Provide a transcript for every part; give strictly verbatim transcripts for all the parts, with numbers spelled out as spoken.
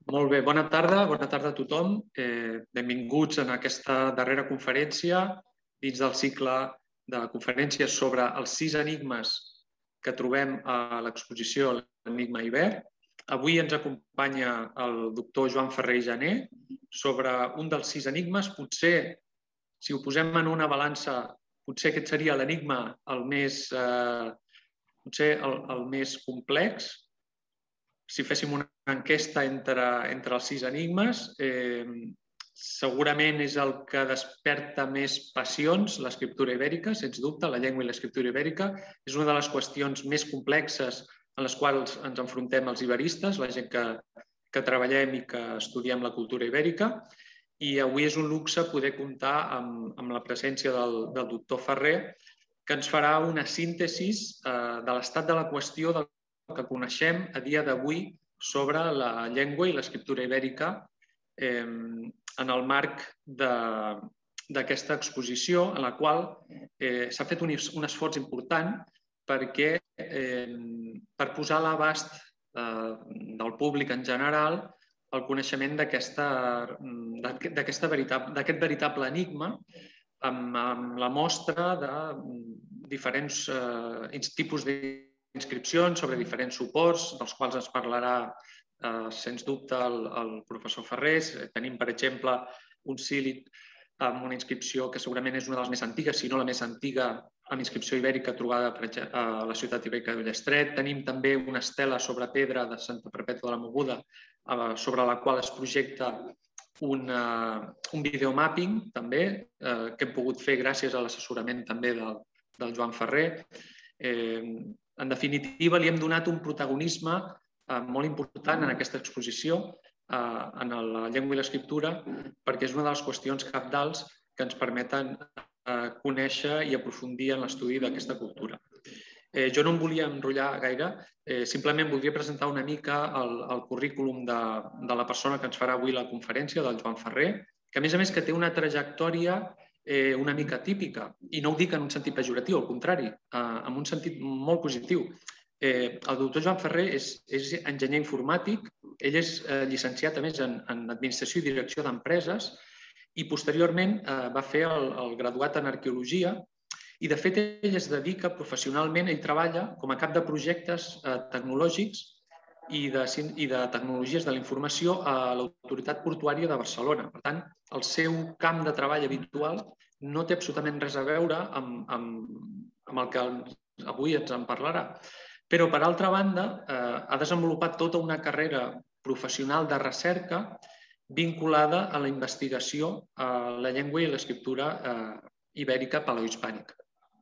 Molt bé, bona tarda, bona tarda a tothom. Eh, benvinguts en aquesta darrera conferència dins del cicle de conferències sobre els sis enigmes que trobem a l'exposició L'Enigma Ibert. Avui ens acompanya el doctor Joan Ferrer i Jané sobre un dels sis enigmes. Potser, si ho posem en una balança, potser aquest seria l'enigma el més, eh, potser el, el més complex. Si féssim una enquesta entre, entre els sis enigmes, eh, segurament és el que desperta més passions, l'escriptura ibèrica, sens dubte, la llengua i l'escriptura ibèrica. És una de les qüestions més complexes en les quals ens enfrontem els iberistes, la gent que, que treballem i que estudiem la cultura ibèrica. I avui és un luxe poder comptar amb, amb la presència del, del doctor Ferrer, que ens farà una síntesi eh, de l'estat de la qüestió del que coneixem a dia d'avui sobre la llengua i l'escriptura ibèrica eh, en el marc d'aquesta exposició, en la qual eh, s'ha fet un, un esforç important perquè, eh, per posar a l'abast eh, del públic en general el coneixement d'aquest veritable, veritable enigma amb, amb la mostra de diferents eh, tipus d'inscripcions sobre diferents suports, dels quals ens parlarà eh, sens dubte el, el professor Ferrés. Tenim, per exemple, un cílit amb una inscripció que segurament és una de les més antigues, si no la més antiga, amb inscripció ibèrica trobada a la ciutat ibèrica de Ullastret. Tenim també una estela sobre pedra de Santa Perpètua de la Moguda, sobre la qual es projecta un, un videomapping també, eh, que hem pogut fer gràcies a l'assessorament també del, del Joan Ferrer. Eh, en definitiva, li hem donat un protagonisme eh, molt important en aquesta exposició, eh, en la llengua i l'escriptura, perquè és una de les qüestions cabdals que ens permeten eh, conèixer i aprofundir en l'estudi d'aquesta cultura. Eh, jo no em volia enrotllar gaire, eh, simplement voldria presentar una mica el, el currículum de, de la persona que ens farà avui la conferència, del Joan Ferrer, que a més a més que té una trajectòria eh, una mica típica, i no ho dic en un sentit pejoratiu, al contrari, eh, en un sentit molt positiu. Eh, el doctor Joan Ferrer és, és enginyer informàtic, ell és eh, llicenciat a més en, en Administració i Direcció d'Empreses i posteriorment eh, va fer el, el graduat en Arqueologia. I, de fet, ell es dedica professionalment, ell treballa com a cap de projectes eh, tecnològics i de, i de tecnologies de la informació a l'Autoritat Portuària de Barcelona. Per tant, el seu camp de treball habitual no té absolutament res a veure amb, amb, amb el que avui ens en parlarà. Però, per altra banda, eh, ha desenvolupat tota una carrera professional de recerca vinculada a la investigació a la llengua i l'escriptura eh, ibèrica paleohispànica,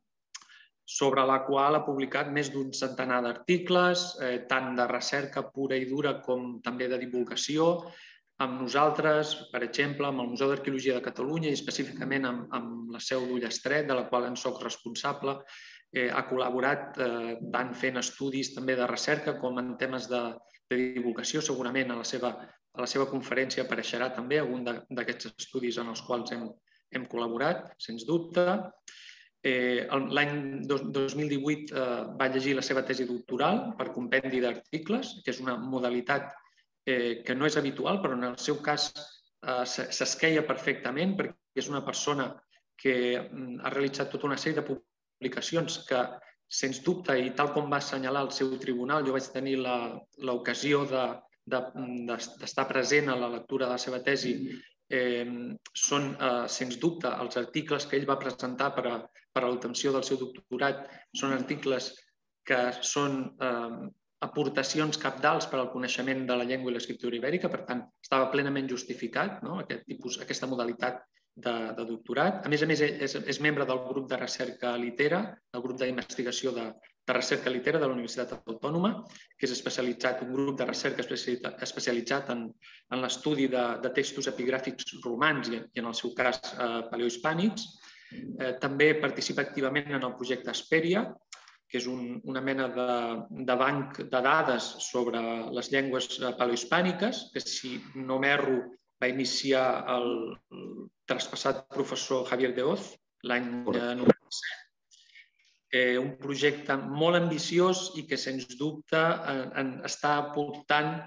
sobre la qual ha publicat més d'un centenar d'articles, eh, tant de recerca pura i dura com també de divulgació, amb nosaltres, per exemple, amb el Museu d'Arqueologia de Catalunya i específicament amb, amb la seu d'Ullastret, de la qual en soc responsable. Eh, ha col·laborat eh, tant fent estudis també de recerca com en temes de, de divulgació. Segurament a la seva, a la seva conferència apareixerà també algun d'aquests estudis en els quals hem, hem col·laborat, sens dubte. Eh, L'any dos mil divuit eh, va llegir la seva tesi doctoral per compendi d'articles, que és una modalitat eh, que no és habitual, però en el seu cas eh, s'esqueia perfectament perquè és una persona que ha realitzat tota una sèrie de publicacions que, sens dubte, i tal com va assenyalar el seu tribunal, jo vaig tenir l'ocasió d'estar present a la lectura de la seva tesi, Eh, són, eh, sens dubte, els articles que ell va presentar per a, per a l'obtenció del seu doctorat són articles que són eh, aportacions cabdals per al coneixement de la llengua i l'escriptura ibèrica, per tant, estava plenament justificat, no? Aquest tipus, aquesta modalitat de, de doctorat. A més a més, és, és membre del grup de recerca Litera, el grup d'investigació de, de recerca Litera de la Universitat Autònoma, que és especialitzat, un grup de recerca especialitzat en, en l'estudi de, de textos epigràfics romans i, i en el seu cas, eh, paleohispànics. Eh, també participa activament en el projecte Hesperia, que és un, una mena de, de banc de dades sobre les llengües paleohispàniques, que, si no m'erro, va iniciar el, el traspassat professor Javier de Hoz l'any noranta-set. Eh, un projecte molt ambiciós i que, sens dubte, eh, està aportant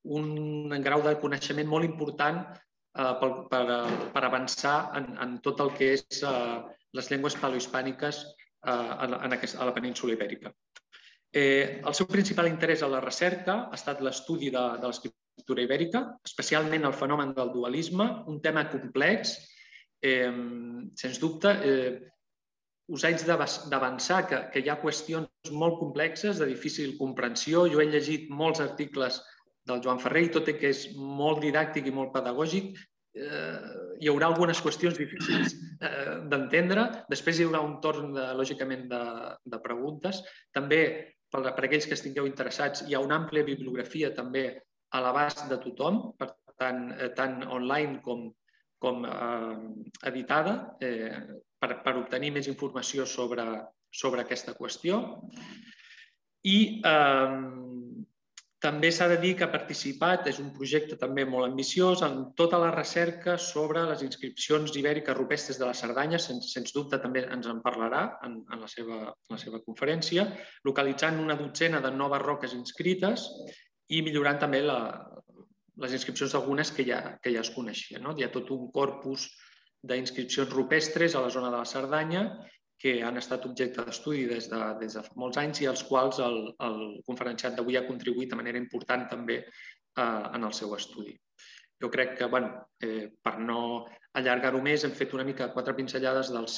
un grau de coneixement molt important per avançar en tot el que és les llengües paleohispàniques a la península Ibèrica. El seu principal interès a la recerca ha estat l'estudi de l'escriptura ibèrica, especialment el fenomen del dualisme, un tema complex. Sens dubte, us haig d'avançar que hi ha qüestions molt complexes, de difícil comprensió. Jo he llegit molts articles del Joan Ferrer i tot i que és molt didàctic i molt pedagògic, hi haurà algunes qüestions difícils d'entendre. Després hi haurà un torn, lògicament, de preguntes. També, per a aquells que estigueu interessats, hi ha una àmplia bibliografia també a l'abast de tothom, tant online com editada, per obtenir més informació sobre aquesta qüestió. I també s'ha de dir que ha participat, és un projecte també molt ambiciós, en tota la recerca sobre les inscripcions ibèriques rupestres de la Cerdanya, sens dubte també ens en parlarà en la seva conferència, localitzant una dotzena de noves roques inscrites i millorant també les inscripcions d'algunes que ja es coneixien. Hi ha tot un corpus d'inscripcions rupestres a la zona de la Cerdanya que han estat objecte d'estudi des de fa molts anys i als quals el conferenciat d'avui ha contribuït de manera important també en el seu estudi. Jo crec que, per no allargar-ho més, hem fet una mica quatre pinzellades del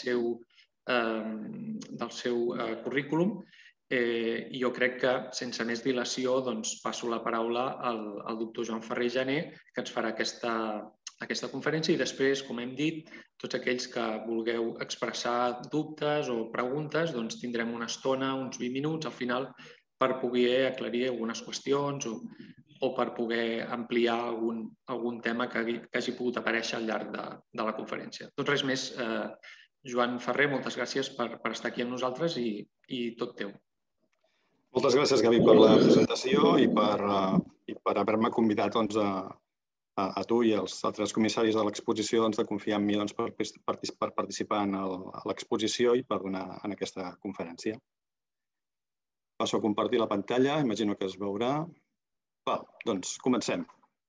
seu currículum i jo crec que, sense més dilació, passo la paraula al doctor Joan Ferrer Jané, que ens farà aquesta conferència i després, com hem dit, tots aquells que vulgueu expressar dubtes o preguntes, tindrem una estona, uns vint minuts al final, per poder aclarir algunes qüestions o per poder ampliar algun tema que hagi pogut aparèixer al llarg de la conferència. Doncs res més, Joan Ferrer, moltes gràcies per estar aquí amb nosaltres i tot teu. Moltes gràcies, Gavi, per la presentació i per haver-me convidat a tu i als altres comissaris de l'exposició de confiar en mi per participar en l'exposició i per donar en aquesta conferència. Passo a compartir la pantalla, imagino que es veurà. Doncs comencem.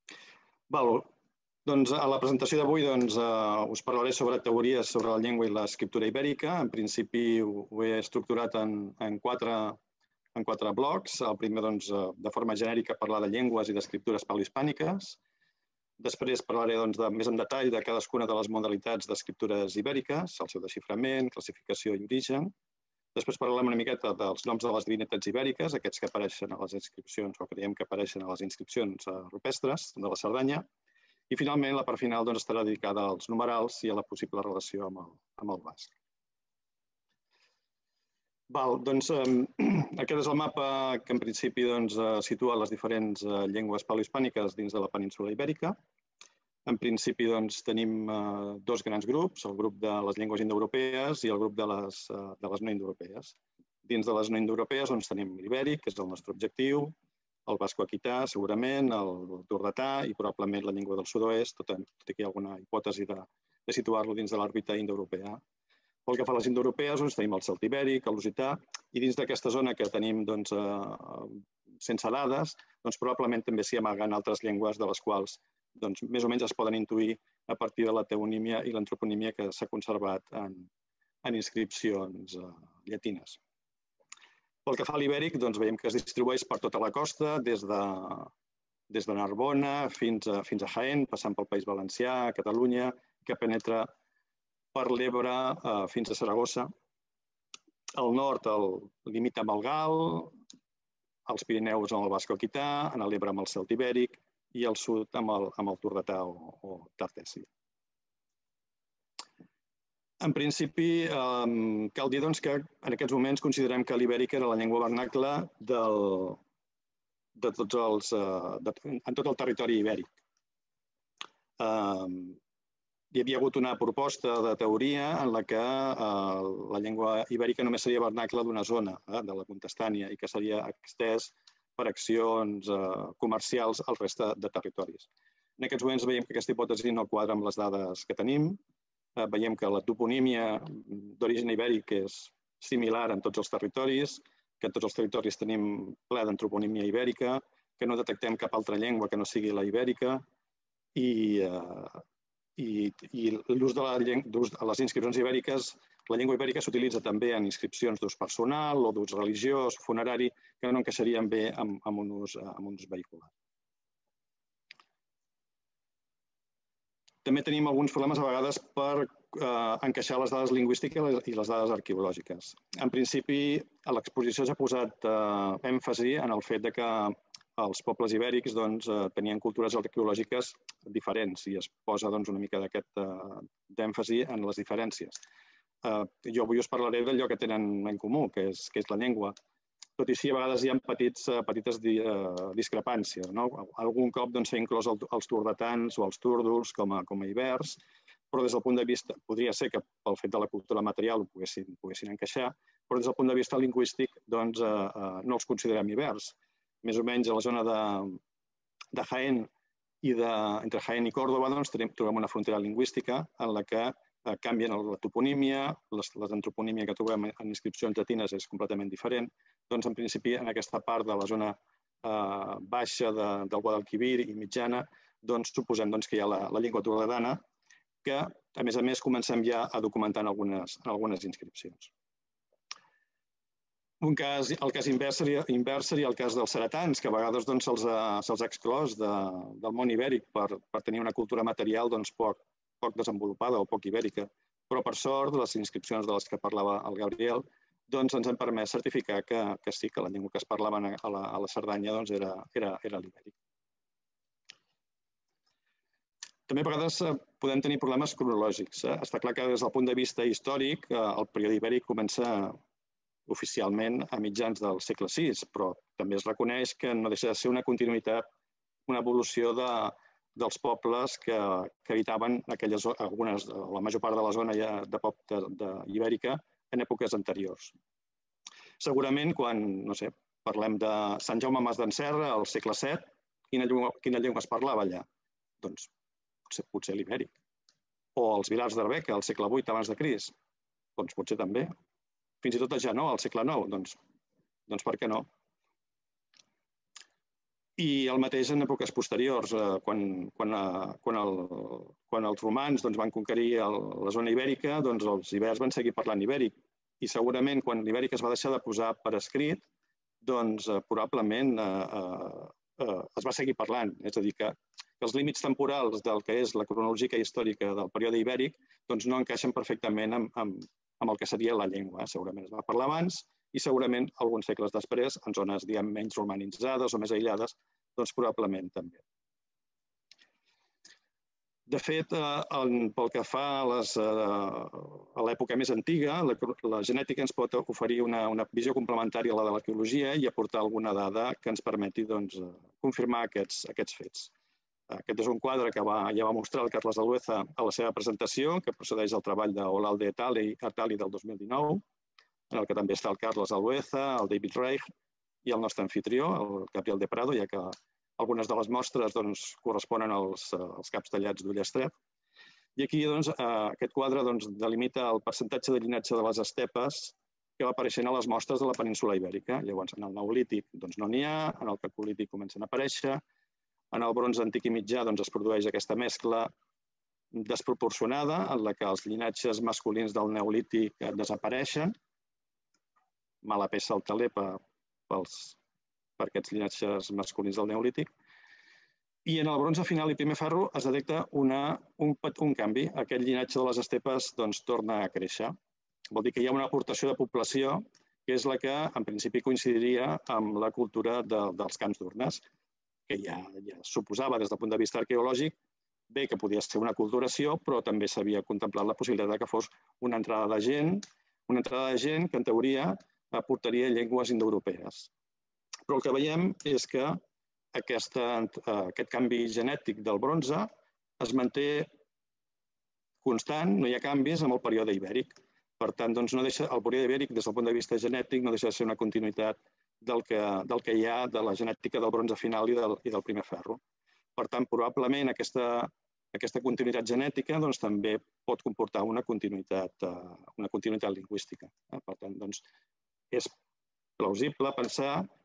A la presentació d'avui us parlaré sobre teories sobre la llengua i l'escriptura ibèrica. En principi ho he estructurat en quatre blocs. El primer, de forma genèrica, parlar de llengües i d'escriptures paleohispàniques. Després parlaré més en detall de cadascuna de les modalitats d'escriptures ibèriques, el seu desxiframent, classificació i origen. Després parlarem una miqueta dels noms de les divinitats ibèriques, aquests que apareixen a les inscripcions o creiem que apareixen a les inscripcions rupestres de la Cerdanya. I finalment, la part final estarà dedicada als numerals i a la possible relació amb el basc. Aquest és el mapa que en principi situa les diferents llengües paleohispàniques dins de la península ibèrica. En principi tenim dos grans grups, el grup de les llengües indoeuropees i el grup de les no indoeuropees. Dins de les no indoeuropees tenim l'ibèric, que és el nostre objectiu, el basc-aquità, segurament, el tordetà i probablement la llengua del sud-oest, tot i que hi ha alguna hipòtesi de situar-lo dins de l'òrbita indoeuropea. Pel que fa a les indoeuropees, tenim el celtibèric, el lusità, i dins d'aquesta zona que tenim sense dades, probablement també s'hi amaguen altres llengües de les quals més o menys es poden intuir a partir de la teonímia i l'antroponímia que s'ha conservat en inscripcions llatines. Pel que fa a l'ibèric, veiem que es distribueix per tota la costa, des de Narbona fins a Jaén, passant pel País Valencià, Catalunya, que penetra per l'Ebre fins a Saragossa. Al nord limita amb el Gal, als Pirineus amb el basc-aquità, a l'Ebre amb el celtibèric i al sud amb el tordetà o tartessi. En principi, cal dir que en aquests moments considerem que l'ibèric era la llengua vernacla en tot el territori ibèric. Hi havia hagut una proposta de teoria en la que la llengua ibèrica només seria vernacla d'una zona, de la Contestània, i que seria estès per accions comercials al reste de territoris. En aquests moments veiem que aquesta hipòtesi no quadra amb les dades que tenim. Veiem que la toponímia d'origen ibèric és similar en tots els territoris, que en tots els territoris tenim ple d'antroponímia ibèrica, que no detectem cap altra llengua que no sigui la ibèrica i, i, i l'ús de, de les inscripcions ibèriques, la llengua ibèrica s'utilitza també en inscripcions d'ús personal o d'ús religiós, funerari, que no encaixarien bé amb, amb, un, ús, amb un ús vehicular. També tenim alguns problemes a vegades per eh, encaixar les dades lingüístiques i les dades arqueològiques. En principi, a l'exposició s'ha posat eh, èmfasi en el fet de que els pobles ibèrics doncs, eh, tenien cultures arqueològiques diferents i es posa doncs, una mica d'aquest eh, d'èmfasi en les diferències. Eh, jo avui us parlaré d'allò que tenen en comú, que és, que és la llengua. Tot i així, a vegades hi ha petits, petites di, eh, discrepàncies. No? Algun cop doncs, s'ha inclòs el, els turdetans o els túrdols com a, com a ibers, però des del punt de vista, podria ser que pel fet de la cultura material ho poguessin, poguessin encaixar, però des del punt de vista lingüístic doncs, eh, eh, no els considerem ibers. Més o menys a la zona de, de Jaén i de, entre Jaén i Còrdova doncs, tenim, trobem una frontera lingüística en la que eh, canvien la toponímia, les, les antroponímia que trobem en inscripcions llatines és completament diferent. Doncs, en principi, en aquesta part de la zona eh, baixa de, del Guadalquivir i mitjana, doncs, suposem doncs, que hi ha la, la llengua turdetana, que, a més a més, comencem ja a documentar en algunes, en algunes inscripcions. Un cas, el cas invers seria, invers seria el cas dels ceretans, que a vegades doncs, se'ls ha, se ha exclòs de, del món ibèric per, per tenir una cultura material doncs, poc, poc desenvolupada o poc ibèrica. Però, per sort, les inscripcions de les que parlava el Gabriel doncs, ens han permès certificar que, que sí, que la llengua que es parlava a la, a la Cerdanya doncs, era, era, era l'ibèric. També a vegades podem tenir problemes cronològics. Eh? Està clar que des del punt de vista històric el període ibèric comença oficialment a mitjans del segle sis, però també es reconeix que no deixa de ser una continuïtat, una evolució de, dels pobles que, que habitaven aquelles, algunes, la major part de la zona ja de, de, de ibèrica en èpoques anteriors. Segurament, quan no sé, parlem de Sant Jaume Mas d'en Serra, al segle set, quina llengua, quina llengua es parlava allà? Doncs potser, potser l'ibèric. O els Vilars d'Arbeca, al segle vuit abans de Crist, doncs potser també. Fins i tot a Janó, al segle nou, doncs, doncs per què no? I el mateix en èpoques posteriors, quan, quan, quan, el, quan els romans doncs, van conquerir el, la zona ibèrica, doncs els ibers van seguir parlant ibèric. I segurament quan l'ibèric es va deixar de posar per escrit, doncs probablement eh, eh, es va seguir parlant. És a dir, que, que els límits temporals del que és la cronològica històrica del període ibèric doncs no encaixen perfectament amb, amb, amb el que seria la llengua. Segurament es va parlar abans i segurament alguns segles després, en zones diguem, menys romanitzades o més aïllades, doncs probablement també. De fet, eh, pel que fa a, les, eh, a l'època més antiga, la, la genètica ens pot oferir una, una visió complementària a la de l'arqueologia i aportar alguna dada que ens permeti doncs, confirmar aquests, aquests fets. Aquest és un quadre que va, ja va mostrar el Carles Alueza a la seva presentació, que procedeix del treball d'Olalde et al. del dos mil dinou, en el que també està el Carles Alueza, el David Reich i el nostre anfitrió, el Gabriel de Prado, ja que algunes de les mostres doncs, corresponen als, als caps tallats d'Ullastret. I aquí doncs, aquest quadre doncs, delimita el percentatge de llinatge de les estepes que va apareixent a les mostres de la península ibèrica. Llavors, en el neolític doncs, no n'hi ha, en el calcolític comencen a aparèixer, en el bronze antic i mitjà doncs, es produeix aquesta mescla desproporcionada en la que els llinatges masculins del neolític desapareixen, mala peça al teler per, pels, per aquests llinatges masculins del neolític, i en el bronze final i primer ferro es detecta una, un, un canvi. Aquest llinatge de les estepes doncs, torna a créixer. Vol dir que hi ha una aportació de població que és la que en principi coincidiria amb la cultura de, dels camps d'urnes, que ja, ja suposava des del punt de vista arqueològic bé que podia ser una aculturació, però també s'havia contemplat la possibilitat que fos una entrada de gent, una entrada de gent que en teoria aportaria llengües indoeuropees. Però el que veiem és que aquesta, aquest canvi genètic del bronze es manté constant, no hi ha canvis amb el període ibèric. Per tant, doncs no deixa, el període ibèric, des del punt de vista genètic, no deixa de ser una continuïtat del que, del que hi ha de la genètica del bronze final i del, i del primer ferro. Per tant, probablement aquesta, aquesta continuïtat genètica doncs, també pot comportar una continuïtat, una continuïtat lingüística. Per tant, doncs, és plausible pensar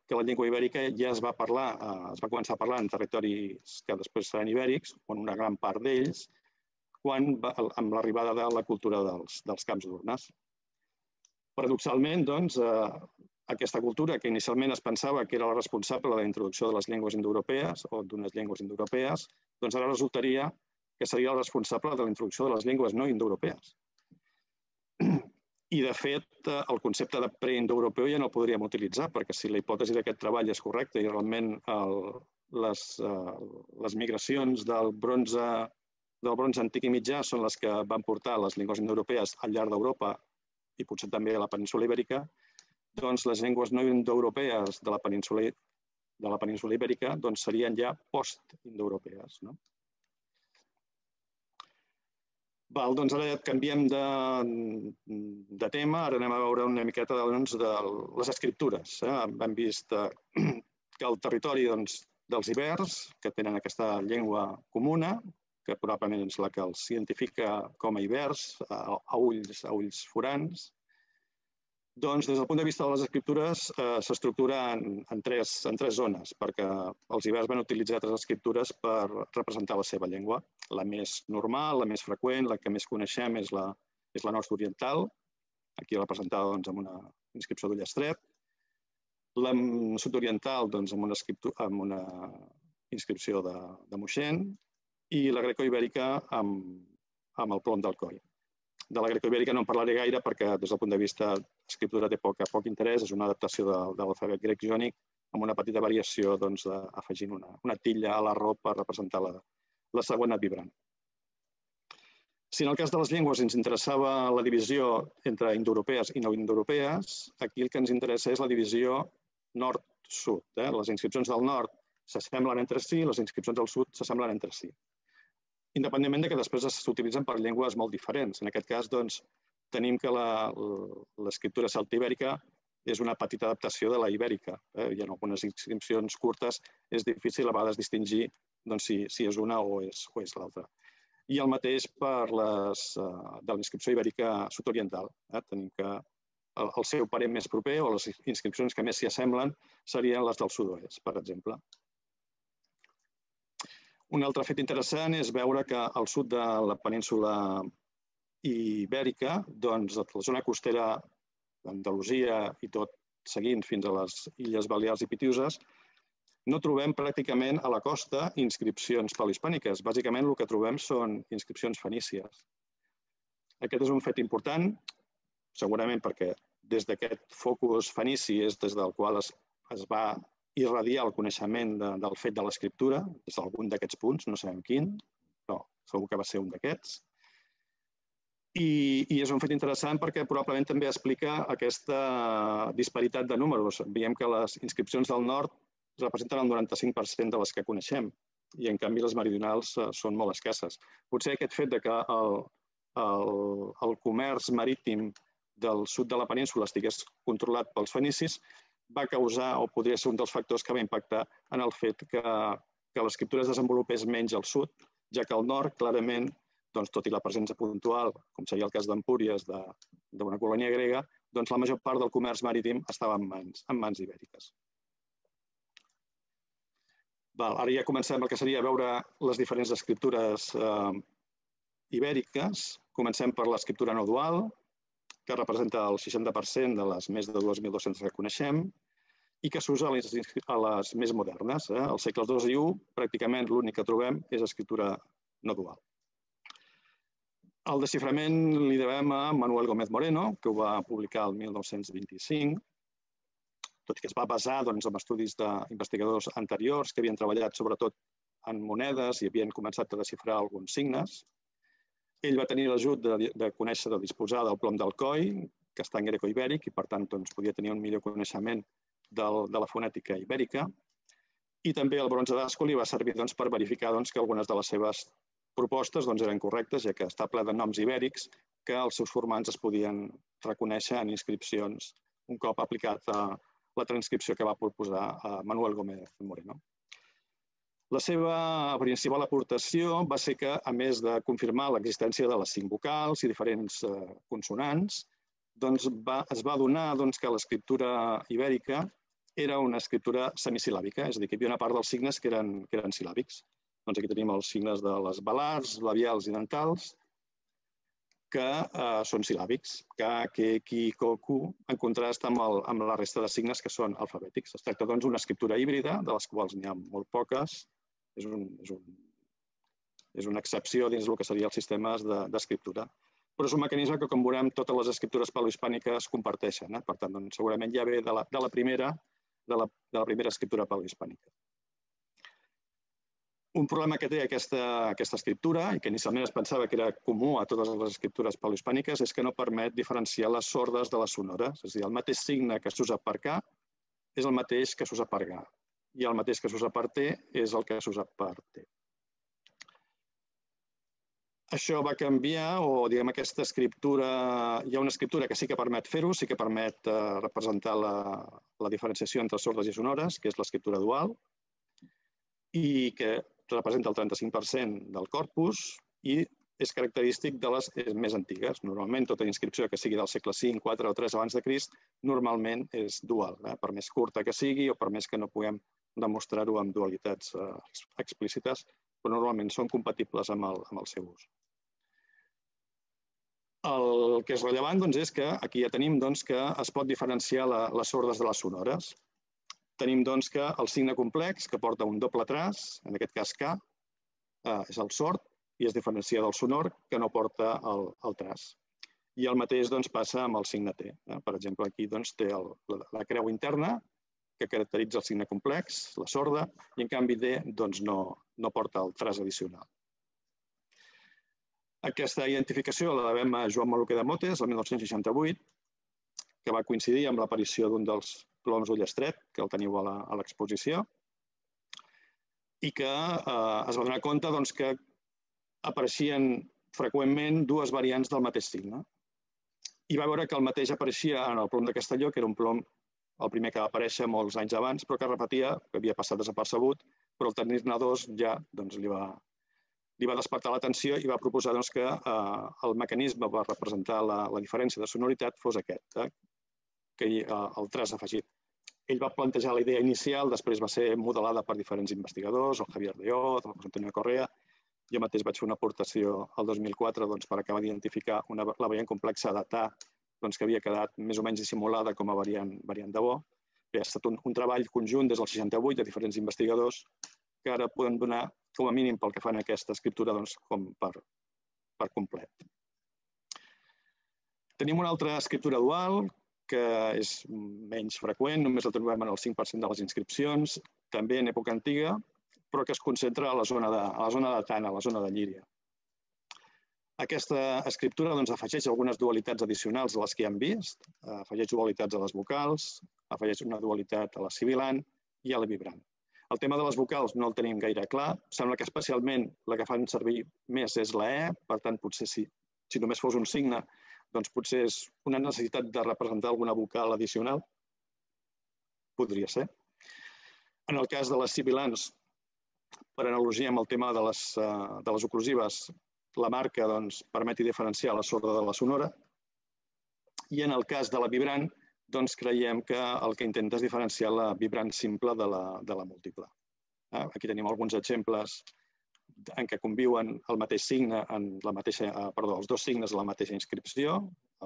que la llengua ibèrica ja es va parlar, es va començar a parlar en territoris que després seran ibèrics, o en una gran part d'ells, quan amb l'arribada de la cultura dels, dels camps d'urnes. Paradoxalment, doncs, aquesta cultura, que inicialment es pensava que era la responsable de la introducció de les llengües indoeuropees o d'unes llengües indoeuropees, doncs ara resultaria que seria el responsable de la introducció de les llengües no indoeuropees. I, de fet, el concepte de preindoeuropeu ja no el podríem utilitzar, perquè si la hipòtesi d'aquest treball és correcta i realment les migracions del bronze antic i mitjà són les que van portar les llengües indoeuropees al llarg d'Europa i potser també a la península ibèrica, doncs les llengües no indoeuropees de la península ibèrica serien ja post-indoeuropees. Val, doncs ara canviem de tema, ara anem a veure una miqueta de les escriptures. Hem vist que el territori dels ibers, que tenen aquesta llengua comuna, que probablement és la que els identifica com a ibers, a ulls forans, doncs des del punt de vista de les escriptures s'estructura en tres zones, perquè els ibers van utilitzar tres escriptures per representar la seva llengua. La més normal, la més freqüent, la que més coneixem és la nord-oriental, aquí representada amb una inscripció d'ullestret. La sud-oriental amb una inscripció de moixent i la greco-ibèrica amb el plom del coll. De la greco-ibèrica no en parlaré gaire perquè des del punt de vista escriptura té poc interès, és una adaptació de l'alfabet grec jònic amb una petita variació afegint una tilla a la raó per representar la segona vibrant. Si en el cas de les llengües ens interessava la divisió entre indoeuropees i no indoeuropees, aquí el que ens interessa és la divisió nord-sud. Les inscripcions del nord s'assemblen entre si, les inscripcions del sud s'assemblen entre si. Independentment que després s'utilitzen per llengües molt diferents. En aquest cas, doncs, tenim que l'escriptura celta-ibèrica és una petita adaptació de la ibèrica. I en algunes inscripcions curtes és difícil a vegades distingir si és una o és l'altra. I el mateix per de la inscripció ibèrica sud-oriental. Tenim que el seu parent més proper o les inscripcions que més s'hi assemblen serien les del sud-oest, per exemple. Un altre fet interessant és veure que al sud de la península ibèrica, doncs, la zona costera d'Andalusia i tot seguint fins a les Illes Balears i Pitiüses, no trobem pràcticament a la costa inscripcions paleohispàniques. Bàsicament el que trobem són inscripcions fenícies. Aquest és un fet important, segurament perquè des d'aquest focus fenici és des del qual es va irradiar el coneixement del fet de l'escriptura, des d'algun d'aquests punts, no sabem quin, però segur que va ser un d'aquests. I és un fet interessant perquè probablement també explica aquesta disparitat de números. Veiem que les inscripcions del nord representen el noranta-cinc per cent de les que coneixem i, en canvi, les meridionals són molt escasses. Potser aquest fet que el comerç marítim del sud de la península estigués controlat pels fenicis va causar, o podria ser un dels factors que va impactar en el fet que l'escriptura es desenvolupés menys al sud, ja que al nord, clarament, tot i la presència puntual, com seria el cas d'Empúries, d'una colònia grega, doncs la major part del comerç marítim estava en mans ibèriques. Ara ja comencem el que seria veure les diferents escriptures ibèriques. Comencem per l'escriptura no dual, que representa el seixanta per cent de les més de dos mil dos-centes que coneixem i que s'usa a les més modernes. Als segles dos i u, pràcticament l'únic que trobem és escriptura no dual. El desxiframent li devem a Manuel Gómez Moreno, que ho va publicar el mil nou-cents vint-i-cinc, tot i que es va basar en estudis d'investigadors anteriors que havien treballat sobretot en monedes i havien començat a desxifrar alguns signes. Ell va tenir l'ajut de conèixer, de disposar del plom del coll, que està en greco-ibèric, i per tant podia tenir un millor coneixement de la fonètica ibèrica. I també el bronze d'Ascoli va servir per verificar que algunes de les seves propostes eren correctes, ja que està ple de noms ibèrics que els seus formants es podien reconèixer en inscripcions un cop aplicat la transcripció que va proposar Manuel Gómez Moreno. La seva principal aportació va ser que, a més de confirmar l'existència de les cinc vocals i diferents consonants, es va adonar que l'escriptura ibèrica era una escriptura semisil·làbica, és a dir, que hi havia una part dels signes que eren, que eren sil·làbics. Doncs aquí tenim els signes de les velars, labials i dentals, que eh, són sil·làbics, K, K, Ki, Ko, Ku, en contrast amb, el, amb la resta de signes que són alfabètics. Es tracta doncs d'una escriptura híbrida, de les quals n'hi ha molt poques. És, un, és, un, és una excepció dins del que serien els sistemes d'escriptura. De, Però és un mecanisme que, com veurem, totes les escriptures paleohispàniques comparteixen. Eh? Per tant, doncs, segurament ja ve de la, de la, primera, de la, de la primera escriptura paleohispànica. Un problema que té aquesta, aquesta escriptura, i que inicialment es pensava que era comú a totes les escriptures paleohispàniques, és que no permet diferenciar les sordes de les sonores. És a dir, el mateix signe que s'usa per K és el mateix que s'usa per Ga, i el mateix que s'usa per T és el que s'usa per T. Això va canviar, o diguem aquesta escriptura, hi ha una escriptura que sí que permet fer-ho, sí que permet eh, representar la, la diferenciació entre sordes i sonores, que és l'escriptura dual, i que representa el trenta-cinc per cent del corpus i és característic de les més antigues. Normalment, tota inscripció que sigui del segle cinc, quatre o tres abans de Crist, normalment és dual, eh? Per més curta que sigui o per més que no puguem demostrar-ho amb dualitats eh, explícites, però normalment són compatibles amb el, amb el seu ús. El que és rellevant doncs, és que aquí ja tenim doncs, que es pot diferenciar la, les sordes de les sonores. Tenim doncs, que el signe complex, que porta un doble traç, en aquest cas K, eh, és el sord, i es diferencia del sonor, que no porta el, el traç. I el mateix doncs, passa amb el signe T. Eh? Per exemple, aquí doncs, té el, la, la creu interna, que caracteritza el signe complex, la sorda, i en canvi D doncs, no, no porta el traç addicional. Aquesta identificació la devem a Joan Maluquer de Motes, el mil nou-cents seixanta-vuit, que va coincidir amb l'aparició d'un dels ploms Ullastret, que el teniu a l'exposició, i que eh, es va donar compte doncs, que apareixien freqüentment dues variants del mateix signe. I va veure que el mateix apareixia en el plom de Castelló, que era un plom, el primer que va aparèixer molts anys abans, però que repetia, que havia passat desapercebut, però el tenir-ne dos ja doncs, li va... li va despertar l'atenció i va proposar doncs, que eh, el mecanisme per representar la, la diferència de sonoritat fos aquest, eh, que eh, el traç afegit. Ell va plantejar la idea inicial, després va ser modelada per diferents investigadors, el Javier Deoz, el José Antonio Correa. Jo mateix vaig fer una aportació el dos mil quatre doncs, per acabar d'identificar la variant complexa de T A, doncs, que havia quedat més o menys dissimulada com a variant, variant de Bo. Bé, ha estat un, un treball conjunt des del seixanta-vuit de diferents investigadors que ara poden donar, com a mínim pel que fan aquesta escriptura, doncs, com per, per complet. Tenim una altra escriptura dual, que és menys freqüent, només la trobem en el cinc per cent de les inscripcions, també en època antiga, però que es concentra a la zona de, a la zona de Tana, a la zona de Llíria. Aquesta escriptura doncs, afegeix algunes dualitats addicionals a les que ja hem vist, afegeix dualitats a les vocals, afegeix una dualitat a la sibilant i a la vibrant. El tema de les vocals no el tenim gaire clar. Sembla que especialment la que fan servir més és la E, per tant, potser si, si només fos un signe, doncs potser és una necessitat de representar alguna vocal addicional. Podria ser. En el cas de les sibilants, per analogia amb el tema de les, de les oclusives, la marca doncs, permet diferenciar la sorda de la sonora. I en el cas de la vibrant, doncs creiem que el que intenta és diferenciar la vibrant simple de la, de la múltiple. Aquí tenim alguns exemples en què conviuen el mateix signe, en la mateixa, perdó, els dos signes a la mateixa inscripció.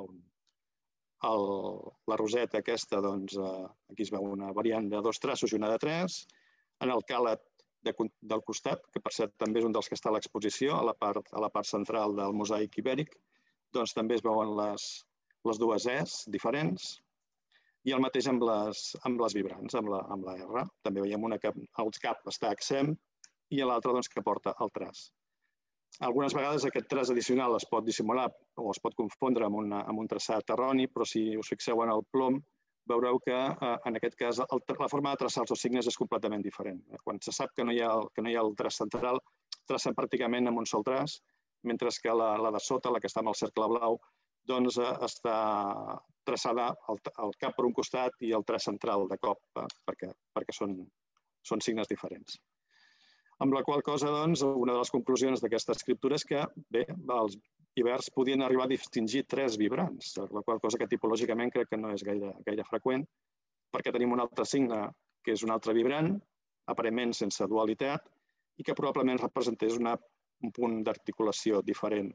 El, la roseta aquesta, doncs, aquí es veu una variant de dos traços i una de tres. En el càlet de, del costat, que per cert també és un dels que està a l'exposició, a, la part, a la part central del mosaic ibèric, doncs també es veuen les, les dues Es diferents. I el mateix amb les, amb les vibrants, amb la, amb la R. També veiem una que al cap està exempt i l'altra doncs, que porta el traç. Algunes vegades aquest traç addicional es pot dissimular o es pot confondre amb, una, amb un traçat erroni, però si us fixeu en el plom, veureu que eh, en aquest cas el, la forma de traçar els dos signes és completament diferent. Quan se sap que no hi ha, que no hi ha el traç central, tracen pràcticament amb un sol traç, mentre que la, la de sota, la que està amb el cercle blau, doncs eh, està traçada el, el cap per un costat i el traç central de cop, eh, perquè, perquè són, són signes diferents. Amb la qual cosa, doncs, una de les conclusions d'aquesta escriptura és que, bé, els ibers podien arribar a distingir tres vibrants, la qual cosa que tipològicament crec que no és gaire, gaire freqüent, perquè tenim un altre signe que és un altre vibrant, aparentment sense dualitat, i que probablement representés una, un punt d'articulació diferent.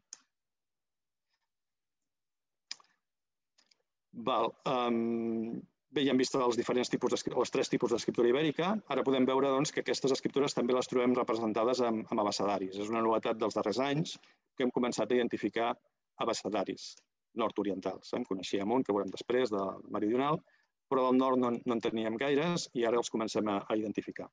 Val. Um, bé, ja hem vist els diferents tipus els tres tipus d'escriptura ibèrica. Ara podem veure doncs, que aquestes escriptures també les trobem representades amb, amb abecedaris. És una novetat dels darrers anys que hem començat a identificar abecedaris nord-orientals. En coneixíem un, que veurem després, del meridional, però del nord no, no en teníem gaires i ara els comencem a, a identificar.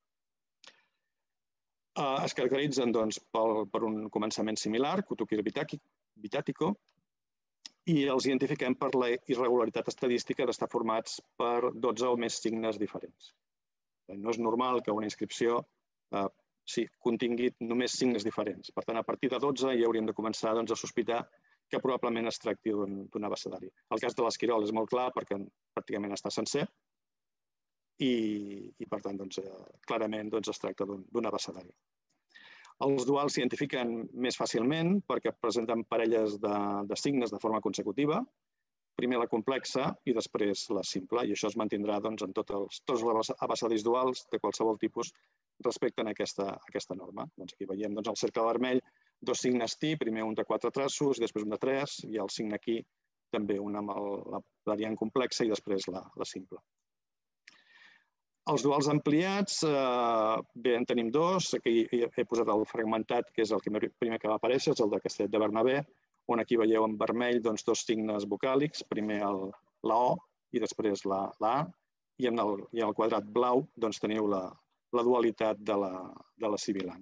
Uh, es caracteritzen doncs, pel, per un començament similar, Kutukir Vitático, i els identifiquem per la irregularitat estadística d'estar formats per dotze o més signes diferents. No és normal que una inscripció eh, sí, contingui només signes diferents. Per tant, a partir de dotze ja hauríem de començar doncs, a sospitar que probablement es tracti d'un abecedari. El cas de l'esquirol és molt clar perquè pràcticament està sencer i, i per tant, doncs, eh, clarament doncs, es tracta d'un abecedari. Els duals s'identifiquen més fàcilment perquè presenten parelles de, de signes de forma consecutiva, primer la complexa i després la simple, i això es mantindrà doncs, en tots els, tots els abecedaris duals de qualsevol tipus respecte a aquesta, aquesta norma. Doncs aquí veiem doncs, el cercle vermell, dos signes T, primer un de quatre traços, després un de tres, i el signe aquí també un amb el, la variant complexa i després la, la simple. Els duals ampliats, eh, bé, en tenim dos. Aquí he posat el fragmentat, que és el primer que va aparèixer, és el de Castellet de Bernabé, on aquí veieu en vermell doncs, dos signes vocàlics, primer el, la O i després la, la A, i en el, i en el quadrat blau doncs, teniu la, la dualitat de la, de la sibilant.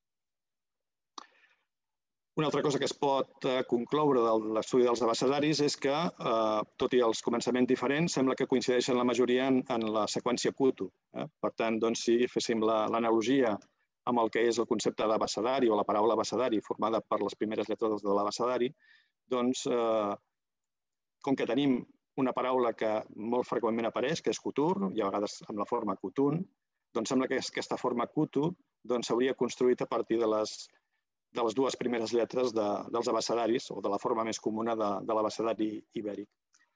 Una altra cosa que es pot concloure de l'estudi dels abecedaris és que, eh, tot i els començaments diferents, sembla que coincideixen la majoria en, en la seqüència Kutu. Eh? Per tant, doncs, si féssim l'analogia amb el que és el concepte d'abecedari o la paraula abecedari formada per les primeres lletres de l'abecedari, doncs, eh, com que tenim una paraula que molt freqüentment apareix, que és Kutur, i a vegades amb la forma Kutun, doncs sembla que aquesta forma Kutu s'hauria doncs, construït a partir de les de les dues primeres lletres de, dels abecedaris o de la forma més comuna de, de l'abecedari ibèric.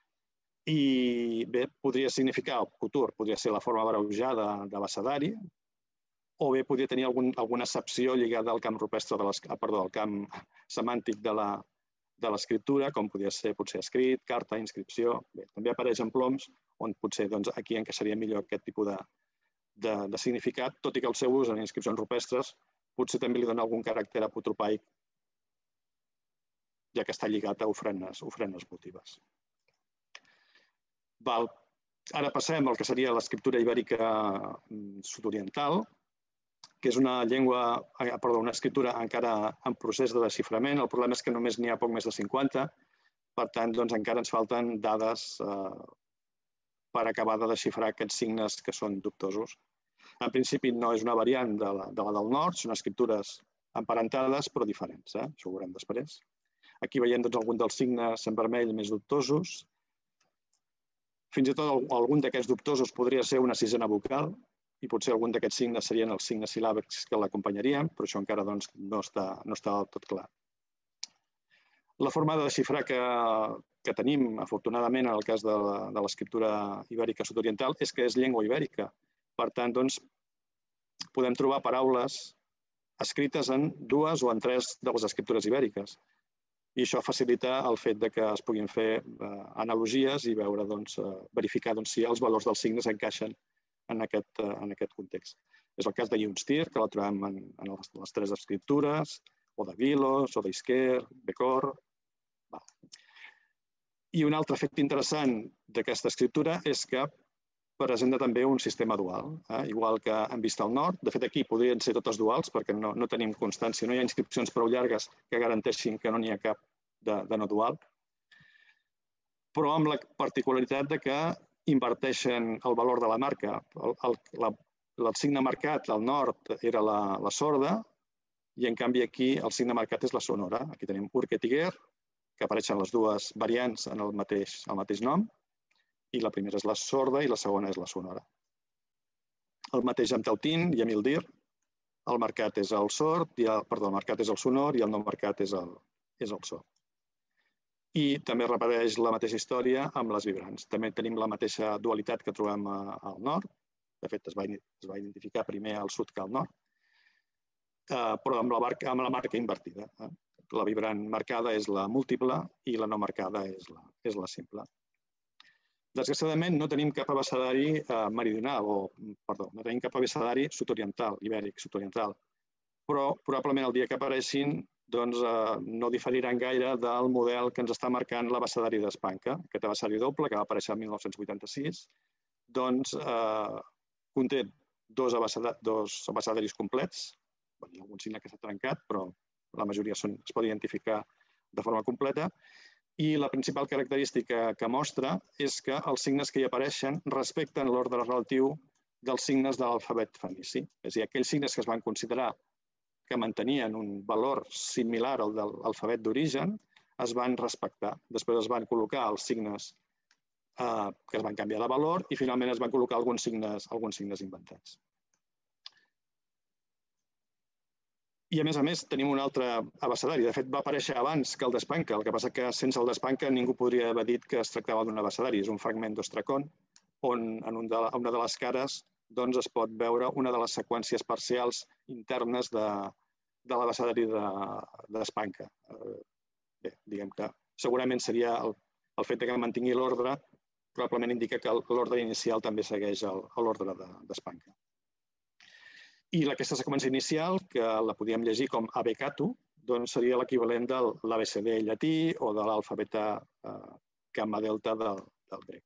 I bé, podria significar, Kutur podria ser la forma abreujada d'abecedari, o bé podria tenir algun, alguna excepció lligada al camp rupestre, de les, perdó, al camp semàntic de l'escriptura, com podria ser potser escrit, carta, inscripció. Bé, també apareix en ploms, on potser doncs, aquí encaixaria millor aquest tipus de, de, de significat, tot i que el seu ús en inscripcions rupestres potser també li dona algun caràcter apotropaic, ja que està lligat a ofrenes, ofrenes votives. Val. Ara passem al que seria l'escriptura ibèrica sud-oriental, que és una llengua, perdó, una escriptura encara en procés de desxiframent. El problema és que només n'hi ha poc més de cinquanta, per tant, doncs, encara ens falten dades eh, per acabar de desxifrar aquests signes que són dubtosos. En principi no és una variant de la, de la del nord, són escriptures emparentades però diferents, eh? Això ho veurem després. Aquí veiem doncs, algun dels signes en vermell més dubtosos. Fins i tot algun d'aquests dubtosos podria ser una sisena vocal i potser algun d'aquests signes serien els signes sil·làbics que l'acompanyarien, però això encara doncs, no, està, no està del tot clar. La forma de desxifrar que, que tenim, afortunadament, en el cas de l'escriptura ibèrica sud-oriental, és que és llengua ibèrica. Per tant, doncs, podem trobar paraules escrites en dues o en tres de les escriptures ibèriques. I això facilita el fet de que es puguin fer eh, analogies i veure, doncs, eh, verificar doncs, si els valors dels signes encaixen en aquest, eh, en aquest context. És el cas de Yunstir, que la trobem en, en les, les tres escriptures, o de Vilos, o d'Isker, Becor. I un altre efecte interessant d'aquesta escriptura és que presenta també un sistema dual, eh? Igual que hem vist al nord. De fet, aquí podrien ser totes duals perquè no, no tenim constància, no hi ha inscripcions prou llargues que garanteixin que no n'hi ha cap de, de no dual, però amb la particularitat de que inverteixen el valor de la marca. El, el, la, el signe marcat al nord era la, la sorda i, en canvi, aquí el signe marcat és la sonora. Aquí tenim Urquet i Guer, que apareixen les dues variants en el mateix, el mateix nom, i la primera és la sorda i la segona és la sonora. El mateix amb Tautin i amb Ildir, el marcat és el sord, i el, perdó, el marcat és el sonor i el no marcat és el, és el sord. i també repeteix la mateixa història amb les vibrants. També tenim la mateixa dualitat que trobem al nord. De fet, es va, es va identificar primer al sud que al nord, eh, però amb la, marca, amb la marca invertida. Eh? La vibrant marcada és la múltiple i la no marcada és la, és la simple. Desgraciadament, no tenim cap abecedari eh, meridional, o, perdó, no tenim cap abecedari sud-oriental, ibèric, sud-oriental, però probablement el dia que apareixin doncs, eh, no diferiran gaire del model que ens està marcant l'abecedari d'Espanca. Aquest abecedari doble, que va aparèixer el mil nou-cents vuitanta-sis, doncs eh, conté dos, abeceda dos abecedaris complets. Hi ha algun signe que s'ha trencat, però la majoria són, es pot identificar de forma completa. I la principal característica que mostra és que els signes que hi apareixen respecten l'ordre relatiu dels signes de l'alfabet fenici. És a dir, aquells signes que es van considerar que mantenien un valor similar al de l'alfabet d'origen es van respectar. Després es van col·locar els signes eh, que es van canviar de valor i finalment es van col·locar alguns signes, alguns signes inventats. I a més a més tenim un altre abecedari. De fet, va aparèixer abans que el d'Espanca. El que passa que sense el d'Espanca ningú podria haver dit que es tractava d'un abecedari. És un fragment d'Ostracon on en un de, una de les cares doncs, es pot veure una de les seqüències parcials internes de, de l'abecedari d'Espanca. Bé, diguem que segurament seria el, el fet que mantingui l'ordre, probablement indica que l'ordre inicial també segueix l'ordre d'Espanca. I aquesta seqüència inicial, que la podíem llegir com abecatu, doncs seria l'equivalent de l'A B C D llatí o de l'alfabet gamma delta del, del grec.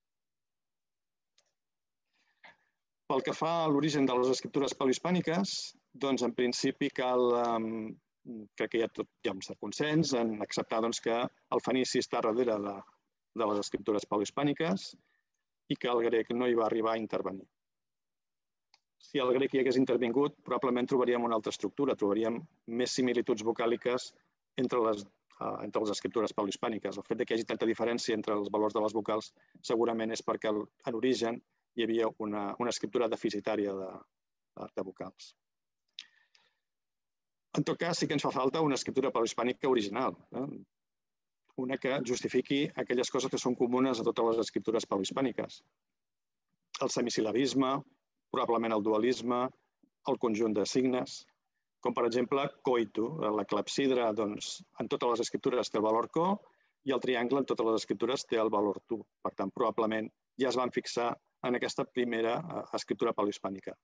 Pel que fa a l'origen de les escriptures paleohispàniques, doncs en principi cal, crec que hi ha, tot, hi ha un cert consens en acceptar doncs, que el fenici està darrere de, de les escriptures paleohispàniques i que el grec no hi va arribar a intervenir. Si el grec hi hagués intervingut, probablement trobaríem una altra estructura, trobaríem més similituds vocàliques entre les, uh, entre les escriptures paleohispàniques. El fet que hi hagi tanta diferència entre els valors de les vocals segurament és perquè en origen hi havia una, una escriptura deficitària de, de vocals. En tot cas, sí que ens fa falta una escriptura paleohispànica original, eh? Una que justifiqui aquelles coses que són comunes a totes les escriptures paleohispàniques. El semisil·labisme, probablement el dualisme, el conjunt de signes, com per exemple coitu. La clepsidra doncs, en totes les escriptures té el valor co i el triangle en totes les escriptures té el valor tu. Per tant, probablement ja es van fixar en aquesta primera escriptura paleohispànica.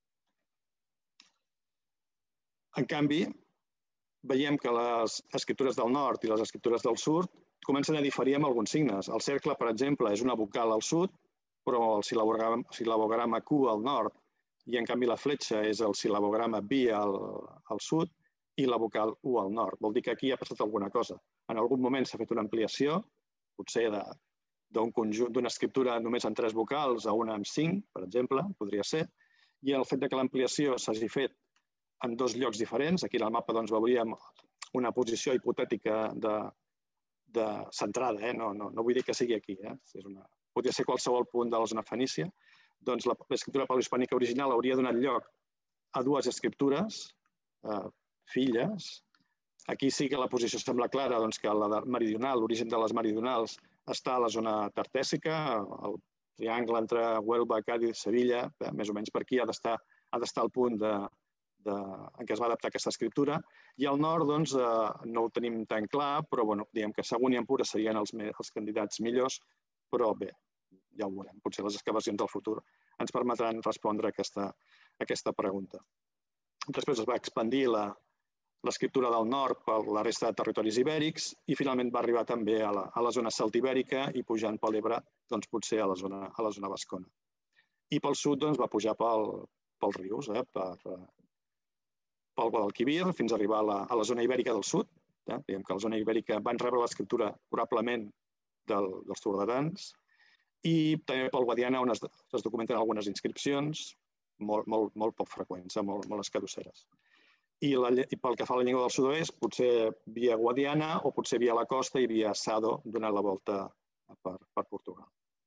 En canvi, veiem que les escriptures del nord i les escriptures del sud comencen a diferir amb alguns signes. El cercle, per exemple, és una vocal al sud, però el silabograma Q al nord i en canvi la fletxa és el silabograma B al, al sud i la vocal U al nord. Vol dir que aquí ha passat alguna cosa. En algun moment s'ha fet una ampliació, potser d'un conjunt, d'una escriptura només amb tres vocals a una amb cinc, per exemple, podria ser, i el fet que l'ampliació s'hagi fet en dos llocs diferents, aquí en el mapa doncs, veuríem una posició hipotètica de, de centrada, eh? no, no, no vull dir que sigui aquí, eh? És una... podria ser qualsevol punt de la zona fenícia, doncs l'escriptura paleohispànica original hauria donat lloc a dues escriptures, eh, filles. Aquí sí que la posició sembla clara, doncs, que la meridional, l'origen de les meridionals està a la zona tartèssica, el triangle entre Huelva, Cádiz, Sevilla, eh, més o menys per aquí ha d'estar ha d'estar al punt de, de, en què es va adaptar aquesta escriptura. I al nord doncs, eh, no ho tenim tan clar, però bueno, diguem que Sagunt i Empura serien els, els candidats millors, però bé, ja ho veurem. Potser les excavacions del futur ens permetran respondre a aquesta, a aquesta pregunta. Després es va expandir l'escriptura del nord per la resta de territoris ibèrics i finalment va arribar també a la, a la zona celtibèrica i pujant per l'Ebre, doncs potser a la zona, a la zona bascona. I pel sud doncs, va pujar pel, pels rius, eh, per, pel Guadalquivir, fins a arribar a la, a la zona ibèrica del sud. Eh? Diguem que a la zona ibèrica van rebre l'escriptura probablement del, dels tordetans, i també pel Guadiana, on es, es documenten algunes inscripcions, molt, molt, molt poc freqüents, molt, molt escadusseres. I, la, I pel que fa a la llengua del sud-oest, potser via Guadiana o potser via la costa i via Sado, donant la volta per, per Portugal.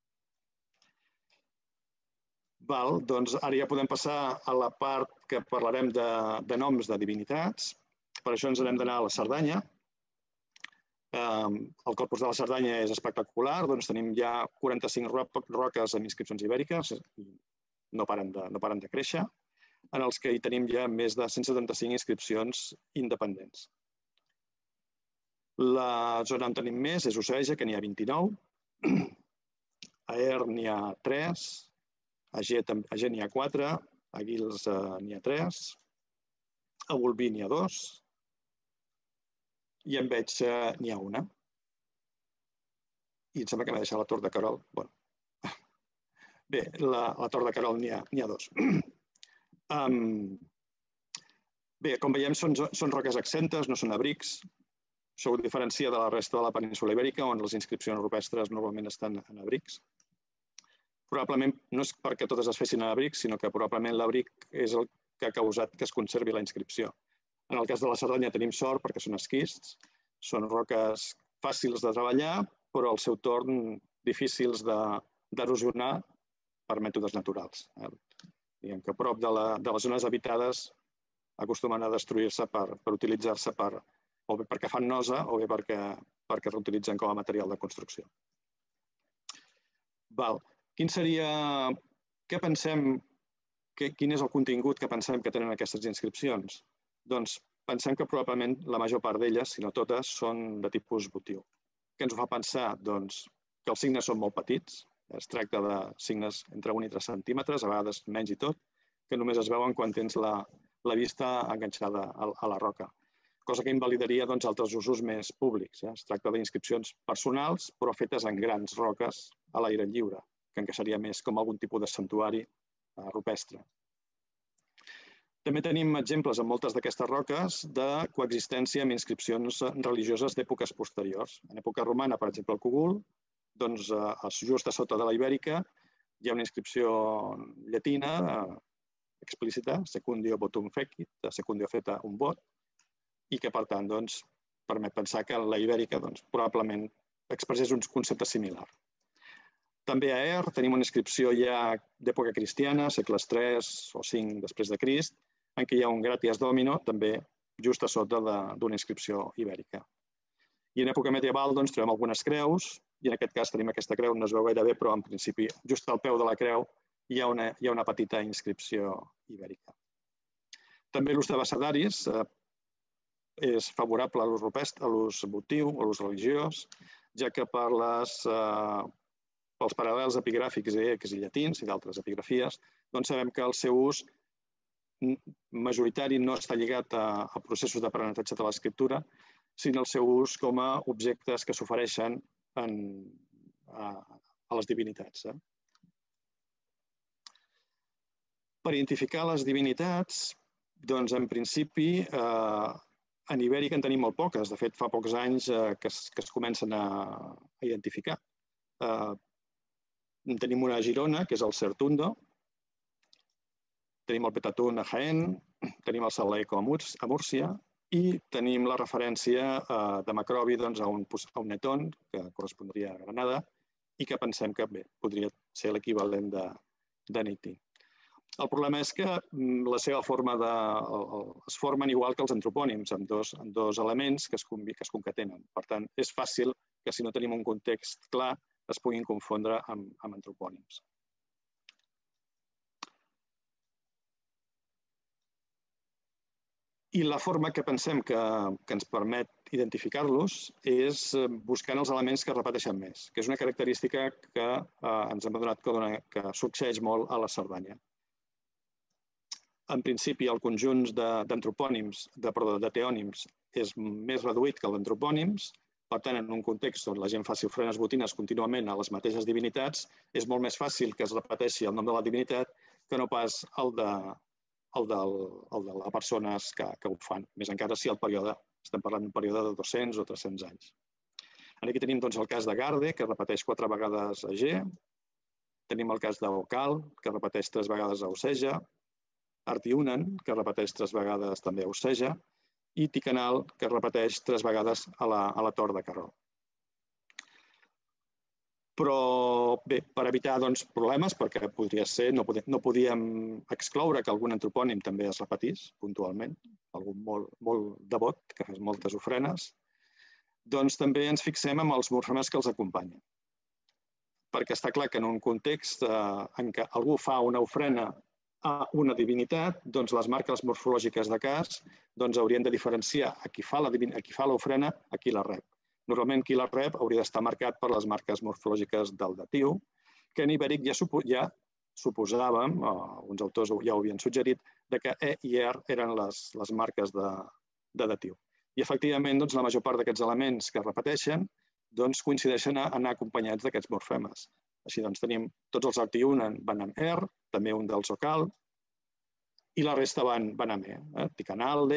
Val, doncs ara ja podem passar a la part que parlarem de, de noms de divinitats. Per això ens n'hem d'anar a la Cerdanya. El Corpus de la Cerdanya és espectacular, doncs tenim ja quaranta-cinc roques amb inscripcions ibèriques, no paren de, no paren de créixer, en els que hi tenim ja més de cent setanta-cinc inscripcions independents. La zona on tenim més és Oceja, que n'hi ha vint-i-nou, a Er n'hi ha tres, a G n'hi ha quatre, a Guils n'hi ha tres, a Bolvir n'hi ha dos i en Veig n'hi ha una. I em sembla que m'ha deixat la Tor de Querol. Bé, la Tor de Querol n'hi ha dos. Bé, com veiem, són roques exemptes, no són abrics. Això ho diferencia de la resta de la península Ibèrica, on les inscripcions rupestres normalment estan en abrics. Probablement no és perquè totes es fessin en abrics, sinó que probablement l'abric és el que ha causat que es conservi la inscripció. En el cas de la Cerdanya tenim sort perquè són esquists, són roques fàcils de treballar, però al seu torn difícils d'erosionar per mètodes naturals. Diguem que a prop de les zones habitades acostumen a destruir-se per utilitzar-se o bé perquè fan nosa o bé perquè reutilitzen com a material de construcció. Quin seria, què pensem, quin és el contingut que pensem que tenen aquestes inscripcions? Doncs pensem que probablement la major part d'elles, si no totes, són de tipus votiu. Què ens ho fa pensar? Doncs que els signes són molt petits, es tracta de signes entre un i tres centímetres, a vegades menys i tot, que només es veuen quan tens la vista enganxada a la roca, cosa que invalidaria altres usos més públics. Es tracta d'inscripcions personals, però fetes en grans roques a l'aire lliure, que encaixaria més com algun tipus de santuari rupestre. També tenim exemples en moltes d'aquestes roques de coexistència amb inscripcions religioses d'èpoques posteriors. En època romana, per exemple, al Cogul, just a sota de la Ibèrica, hi ha una inscripció llatina explícita, secundio votum fecit, secundio feta un vot, i que, per tant, permet pensar que la Ibèrica probablement expressés un concepte similar. També a Er tenim una inscripció ja d'època cristiana, segles tres o cinc després de Crist, en què hi ha un gratias domino, també just a sota d'una inscripció ibèrica. I en època medieval trobem algunes creus, i en aquest cas tenim aquesta creu, no es veu gaire bé, però en principi just al peu de la creu hi ha una petita inscripció ibèrica. També l'ús de abecedaris és favorable a l'ús rupestre, a l'ús votiu, a l'ús religiós, ja que pels paral·lels epigràfics grecs i llatins i d'altres epigrafies, doncs sabem que el seu ús majoritari no està lligat a processos d'aprenentatge de l'escriptura, sinó el seu ús com a objectes que s'ofereixen a les divinitats. Per identificar les divinitats, doncs, en principi, en Ibèrica en tenim molt poques. De fet, fa pocs anys que es comencen a identificar. Tenim una a Girona, que és el Certundo, tenim el Petatún a Jaén, tenim el Salaeco a Múrcia i tenim la referència de Macrobi a un netón, que correspondria a Granada, i que pensem que podria ser l'equivalent de Niti. El problema és que la seva forma es formen igual que els antropònims, amb dos elements que es concatenen. Per tant, és fàcil que si no tenim un context clar es puguin confondre amb antropònims. I la forma que pensem que ens permet identificar-los és buscant els elements que es repeteixen més, que és una característica que ens hem adonat que succeeix molt a la Cerdanya. En principi, el conjunt d'antropònims, de teònims, és més reduït que el d'antropònims. Per tant, en un context on la gent faci ofrenes botines contínuament a les mateixes divinitats, és molt més fàcil que es repeteixi el nom de la divinitat que no pas el de el de les persones que ho fan, més encara si el període, estem parlant d'un període de dos-cents o tres-cents anys. Aquí tenim el cas de Garde, que repeteix quatre vegades a G, tenim el cas d'Ocal, que repeteix tres vegades a Oceja, Artiunen, que repeteix tres vegades també a Oceja, i Ticanal, que repeteix tres vegades a la Tor de Querol. Però bé, per evitar problemes, perquè podria ser, no podíem excloure que algun antropònim també es repetís puntualment, algun molt devot que fes moltes ofrenes, doncs també ens fixem en els morfemes que els acompanyen. Perquè està clar que en un context en què algú fa una ofrena a una divinitat, doncs les marques morfològiques de cas haurien de diferenciar a qui fa l'ofrena a qui la rep. Normalment qui la rep hauria d'estar marcat per les marques morfològiques del datiu, que en ibèric ja suposàvem, uns autors ja ho havien suggerit, que E i R eren les marques de datiu. I efectivament la major part d'aquests elements que es repeteixen coincideixen a anar acompanyats d'aquests morfemes. Així doncs tenim tots els artiunen van amb R, també un dels ocal, i la resta van amb E. Ticanalde,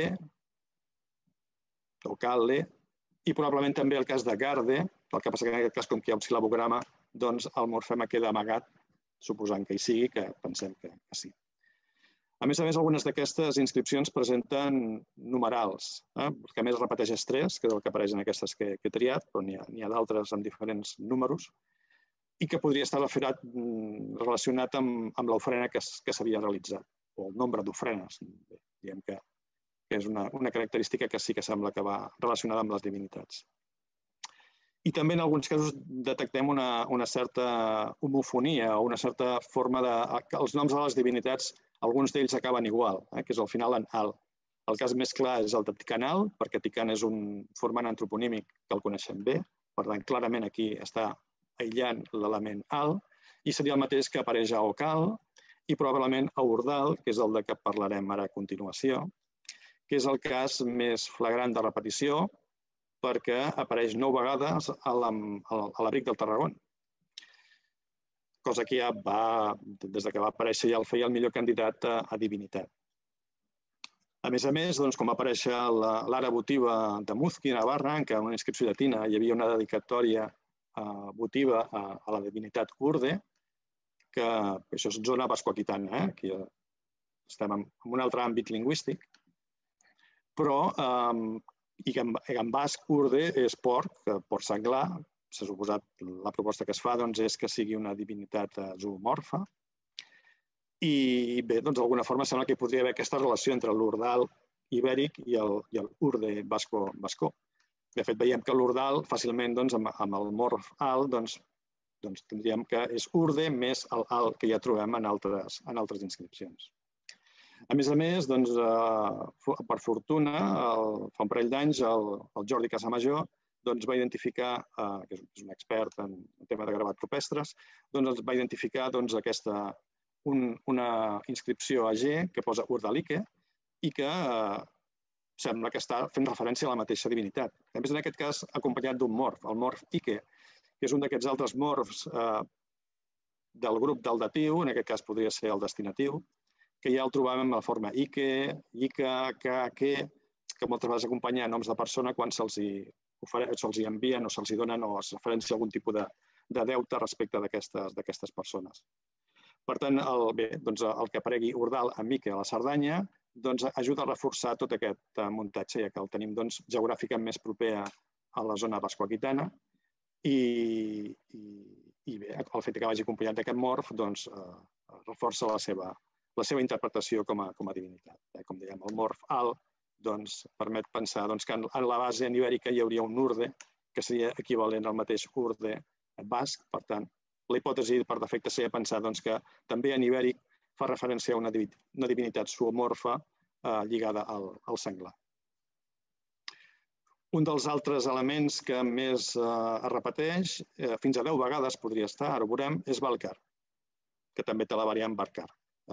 ocalde, i probablement també el cas de garde, el que passa que en aquest cas, com que hi ha un silabograma, doncs el morfema queda amagat, suposant que hi sigui, que pensem que sí. A més a més, algunes d'aquestes inscripcions presenten numerals, que a més repeteix tres, que és el que apareix en aquestes que he triat, però n'hi ha d'altres amb diferents números, i que podria estar relacionat amb l'ofrena que s'havia realitzat, o el nombre d'ofrenes. Diguem que és una característica que sí que sembla que va relacionada amb les divinitats. I també en alguns casos detectem una certa homofonia o una certa forma de... Els noms de les divinitats, alguns d'ells acaben igual, que és al final en al. El cas més clar és el de Ticanal, perquè Tican és un formant antroponímic que el coneixem bé, per tant, clarament aquí està aïllant l'element al, i seria el mateix que apareix a Ocal i probablement a Urdal, que és el de què parlarem ara a continuació, que és el cas més flagrant de repetició perquè apareix nou vegades a l'abric del Tarragón, cosa que ja va, des que va aparèixer, ja el feia el millor candidat a divinitat. A més a més, com va aparèixer l'ara votiva de Muzqui, a Navarra, en què en una inscripció llatina hi havia una dedicatòria votiva a la divinitat Urde, que això és zona bascoaquitana, aquí estem en un altre àmbit lingüístic, però en basc Urde és porc, porc senglar. S'ha suposat, la proposta que es fa és que sigui una divinitat zoomorfa. I bé, d'alguna forma sembla que hi podria haver aquesta relació entre l'Urdal ibèric i l'Urde bascó. De fet, veiem que l'Urdal fàcilment amb el morf al tindríem que és Urde més el al que ja trobem en altres inscripcions. A més a més, per fortuna, fa un parell d'anys el Jordi Casamajor va identificar, que és un expert en tema de gravat rupestres, va identificar una inscripció a G que posa Urdalike i que sembla que està fent referència a la mateixa divinitat. A més, en aquest cas, acompanyat d'un morf, el morf Ike, que és un d'aquests altres morfs del grup del datiu, en aquest cas podria ser el destinatiu, que ja el trobàvem en la forma Ike, Ica, Ka, Ke, que moltes vegades acompanya noms de persona quan se'ls envien o se'ls donen o es referència a algun tipus de deute respecte d'aquestes persones. Per tant, el que aparegui Urdal amb Ike a la Cerdanya ajuda a reforçar tot aquest muntatge, ja que el tenim geogràficament més proper a la zona bascoaquitana i bé, el fet que vagi acompanyat d'aquest morf reforça la seva interpretació com a divinitat. Com dèiem, el morf al permet pensar que en la base en ibèrica hi hauria un urde que seria equivalent al mateix urde basc. Per tant, la hipòtesi per defecte seria pensar que també en ibèric fa referència a una divinitat zoomorfa lligada al senglar. Un dels altres elements que més es repeteix, fins a deu vegades podria estar, ara ho veurem, és Balcar, que també té la variant Barcar.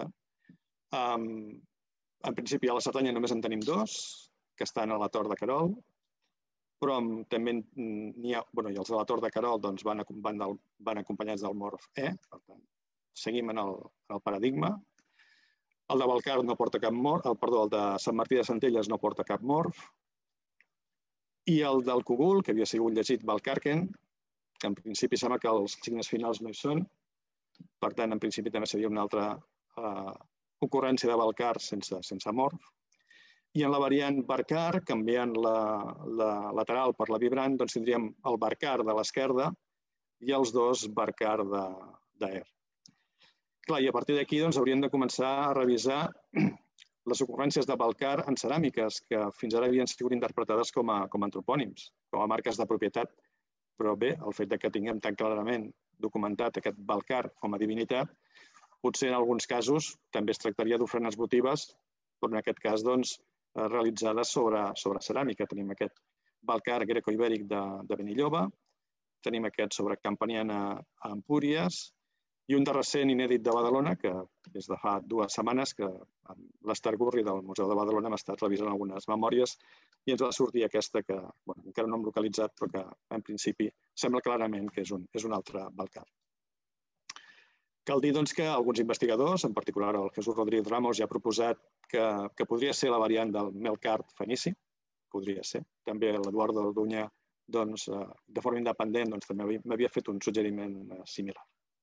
En principi, a la Cerdanya només en tenim dos, que estan a la Tor de Querol, però també n'hi ha... I els de la Tor de Querol van acompanyats del morf E, per tant, seguim en el paradigma. El de Balcar no porta cap morf, perdó, el de Sant Martí de Centelles no porta cap morf, i el del Cogul, que havia sigut llegit Balcarquen, que en principi sembla que els signes finals no hi són, per tant, en principi també seria una altra ocurrència de Balcar sense morf. I en la variant Barcar, canviant la lateral per la vibrant, tindríem el Barcar de l'esquerda i els dos Barcar d'Aer. Clar, i a partir d'aquí hauríem de començar a revisar les ocurrències de Balcar en ceràmiques, que fins ara havien sigut interpretades com a antropònims, com a marques de propietat. Però bé, el fet que tinguem tan clarament documentat aquest Balcar com a divinitat, potser en alguns casos també es tractaria d'ofrenes votives, però en aquest cas realitzades sobre ceràmica. Tenim aquest Balcar greco-ibèric de Benilloba, tenim aquest sobre Campaniana a Empúries i un de recent inèdit de Badalona, que des de fa dues setmanes que l'Ester Gurri del Museu de Badalona hem estat revisant algunes memòries i ens va sortir aquesta que encara no hem localitzat, però que en principi sembla clarament que és un altre Balcar. Cal dir que alguns investigadors, en particular el Jesús Rodríguez Ramos, ja ha proposat que podria ser la variant del Melkart fenici, podria ser. També l'Eduardo Orduña, de forma independent, també m'havia fet un suggeriment similar.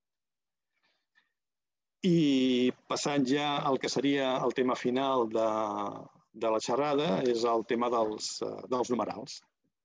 I passant ja al que seria el tema final de la xerrada, és el tema dels numerals.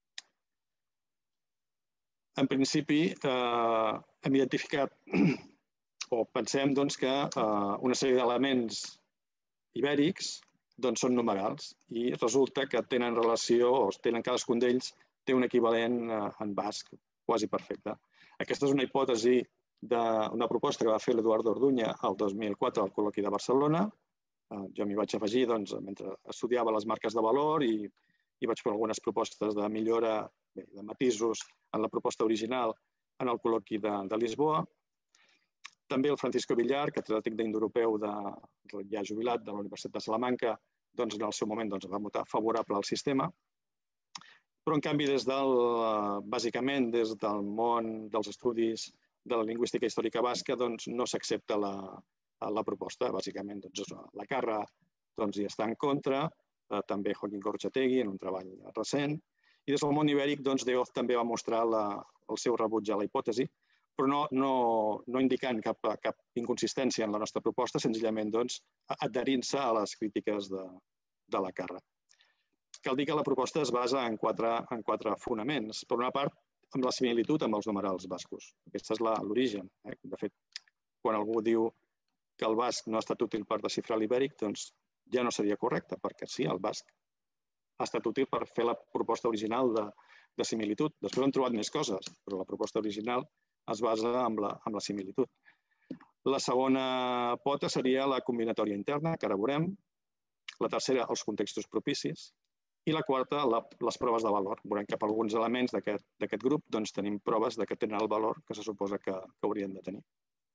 En principi, hem identificat o pensem que una sèrie d'elements ibèrics són numerals i resulta que tenen relació, o tenen cadascun d'ells, té un equivalent en basc quasi perfecte. Aquesta és una hipòtesi d'una proposta que va fer l'Eduardo Orduña el dos mil quatre al col·loqui de Barcelona. Jo m'hi vaig afegir mentre estudiava les marques de valor i vaig fer algunes propostes de millora, de matisos en la proposta original en el col·loqui de Lisboa. També el Francisco Villar, catedràtic d'indoeuropeu ja jubilat de la Universitat de Salamanca, en el seu moment va votar favorable al sistema. Però, en canvi, bàsicament des del món dels estudis de la lingüística històrica basca no s'accepta la proposta. Bàsicament, la Carra hi està en contra, també Joaquín Gorchategui en un treball recent, i des del món ibèric, Deoz també va mostrar el seu rebuig a la hipòtesi, però no indicant cap inconsistència en la nostra proposta, senzillament adherint-se a les crítiques de la Carra. Cal dir que la proposta es basa en quatre fonaments. Per una part, amb la similitud amb els numerals bascos. Aquest és l'origen. De fet, quan algú diu que el basc no ha estat útil per desxifrar l'ibèric, doncs ja no seria correcte, perquè sí, el basc ha estat útil per fer la proposta original de similitud. Després hem trobat més coses, però la proposta original es basa en la similitud. La segona pota seria la combinatòria interna, que ara veurem. La tercera, els contextos propicis. I la quarta, les proves de valor. Veurem que per alguns elements d'aquest grup tenim proves que tenen el valor que se suposa que haurien de tenir.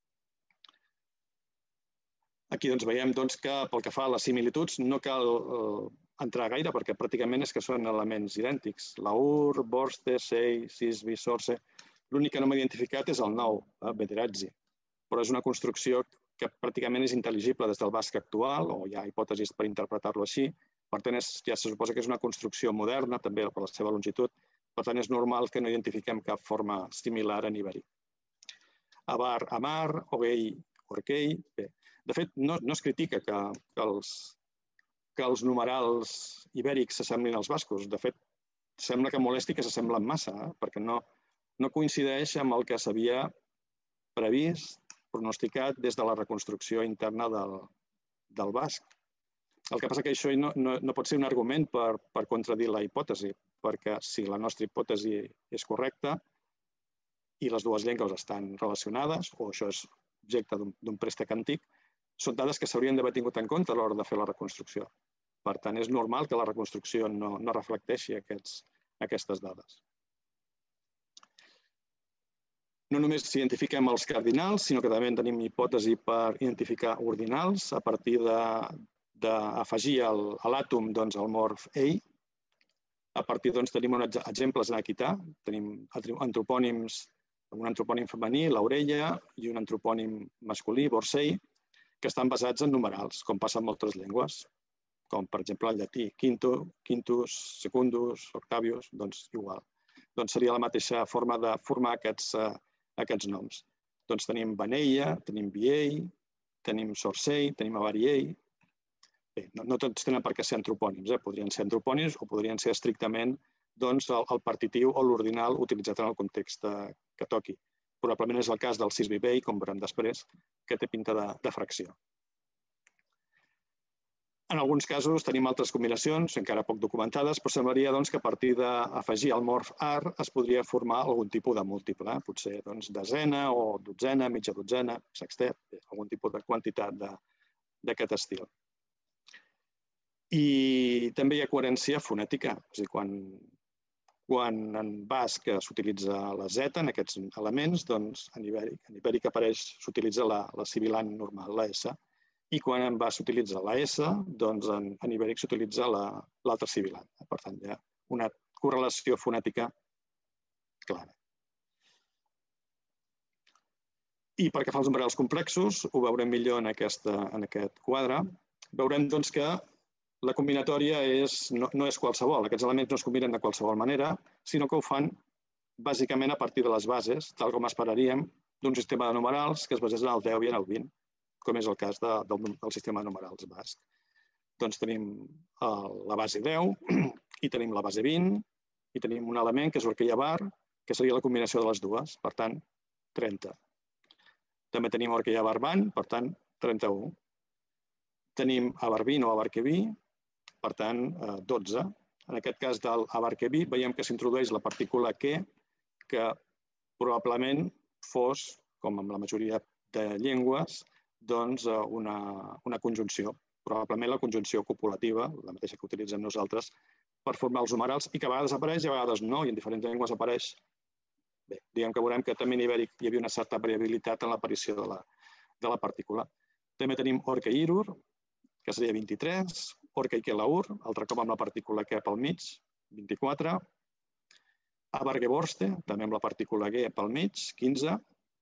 Aquí veiem que pel que fa a les similituds no cal entrar gaire perquè pràcticament és que són elements idèntics. Laur, Borste, Sei, Sisbi, Sorce. L'únic que no m'he identificat és el nou, Bederatzi, però és una construcció que pràcticament és intel·ligible des del basc actual, o hi ha hipòtesis per interpretar-lo així. Per tant, ja se suposa que és una construcció moderna, també per la seva longitud. Per tant, és normal que no identifiquem cap forma similar en ibèric. Abar, Amar, Ogei, Orkei. Bé, de fet, no es critica que els numerals ibèrics s'assemblin als bascos. De fet, sembla que molesti que s'assemblen massa, perquè no coincideix amb el que s'havia previst, pronosticat des de la reconstrucció interna del basc. El que passa que això no pot ser un argument per contradir la hipòtesi, perquè si la nostra hipòtesi és correcta i les dues llengües estan relacionades, o això és objecte d'un préstec antic, són dades que s'haurien d'haver tingut en compte a l'hora de fer la reconstrucció. Per tant, és normal que la reconstrucció no reflecteixi aquestes dades. No només identifiquem els cardinals, sinó que també tenim hipòtesi per identificar ordinals a partir d'afegir a l'àtom el morf ei. A partir tenim exemples en aquità, tenim antropònims, un antropònim femení, l'Aurella, i un antropònim masculí, Borsei, que estan basats en numerals, com passa en moltes llengües, com per exemple el llatí, quintus, secundus, octavius, doncs igual. Doncs seria la mateixa forma de formar aquests noms. Doncs tenim Beneia, tenim Biei, tenim Sorsei, tenim Avariei. Bé, no tots tenen per què ser antropònims, podrien ser antropònims o podrien ser estrictament el partitiu o l'ordinal utilitzat en el context que toqui. Probablement és el cas del Sisbi-Bei, com veurem després, que té pinta de fracció. En alguns casos tenim altres combinacions, encara poc documentades, però semblaria que a partir d'afegir el morf ar es podria formar algun tipus de múltiple, potser desena o dotzena, mitja dotzena, sextet, algun tipus de quantitat d'aquest estil. I també hi ha coherència fonètica, és a dir, quan Quan en basc s'utilitza la Z en aquests elements, doncs en ibèric, en ibèric apareix, s'utilitza la, la sibilant normal, la S, i quan en basc s'utilitza la S, doncs en, en ibèric s'utilitza l'altre sibilant. Per tant, hi ha una correlació fonètica clara. I pel que fa als numerals complexos, ho veurem millor en, aquesta, en aquest quadre, veurem doncs, que la combinatòria és, no, no és qualsevol, aquests elements no es combinen de qualsevol manera, sinó que ho fan bàsicament a partir de les bases, tal com esperaríem d'un sistema de numerals que es basés en el deu i en el vint, com és el cas de, del, del sistema de numerals basc. Doncs tenim el, la base deu i tenim la base vint i tenim un element que és l'orquella bar, que seria la combinació de les dues, per tant, trenta. També tenim orquella bar ban, per tant, trenta-u. Tenim abarvin o abarqueví, per tant, dotze. En aquest cas del abarqueví veiem que s'introdueix la partícula que, que probablement fos, com en la majoria de llengües, doncs una, una conjunció. Probablement la conjunció copulativa, la mateixa que utilitzem nosaltres, per formar els numerals i que a vegades apareix i a vegades no, i en diferents llengües apareix. Bé, diguem que veurem que també en ibèric hi havia una certa variabilitat en l'aparició de, la, de la partícula. També tenim orca i irur, que seria vint-i-tres, orca i kelaur, altre cop amb la partícula que pel mig, vint-i-quatre, abargeborste, també amb la partícula G pel mig, quinze,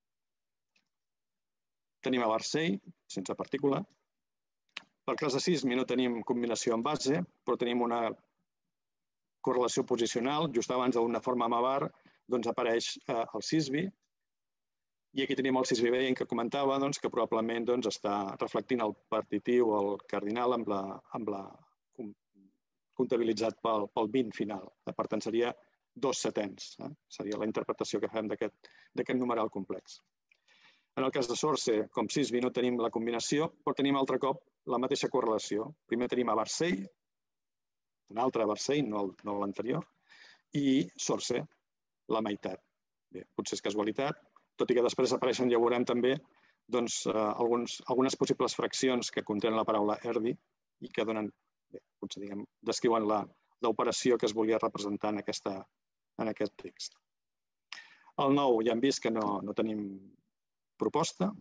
tenim abarsei, sense partícula. Per cas de sismi no tenim combinació en base, però tenim una correlació posicional, just abans d'una forma amb abar, doncs apareix eh, el sisbi. I aquí tenim el sisbiveient que comentava, doncs, que probablement doncs, està reflectint el partitiu o el cardinal amb la, amb la comptabilitzat pel, pel vint final. Per tant, seria dos setens. Eh? Seria la interpretació que fem d'aquest numeral complex. En el cas de Sorce, com sisbi, no tenim la combinació, però tenim altre cop la mateixa correlació. Primer tenim abarsei, un altre abarsei, no l'anterior, i Sorce, la meitat. Bé, potser és casualitat, tot i que després apareixen, ja veurem també, doncs, eh, alguns, algunes possibles fraccions que contenen la paraula erdi i que donen, bé, potser diguem, descriuen l'operació que es volia representar en, aquesta, en aquest text. El nou ja hem vist que no, no tenim proposta.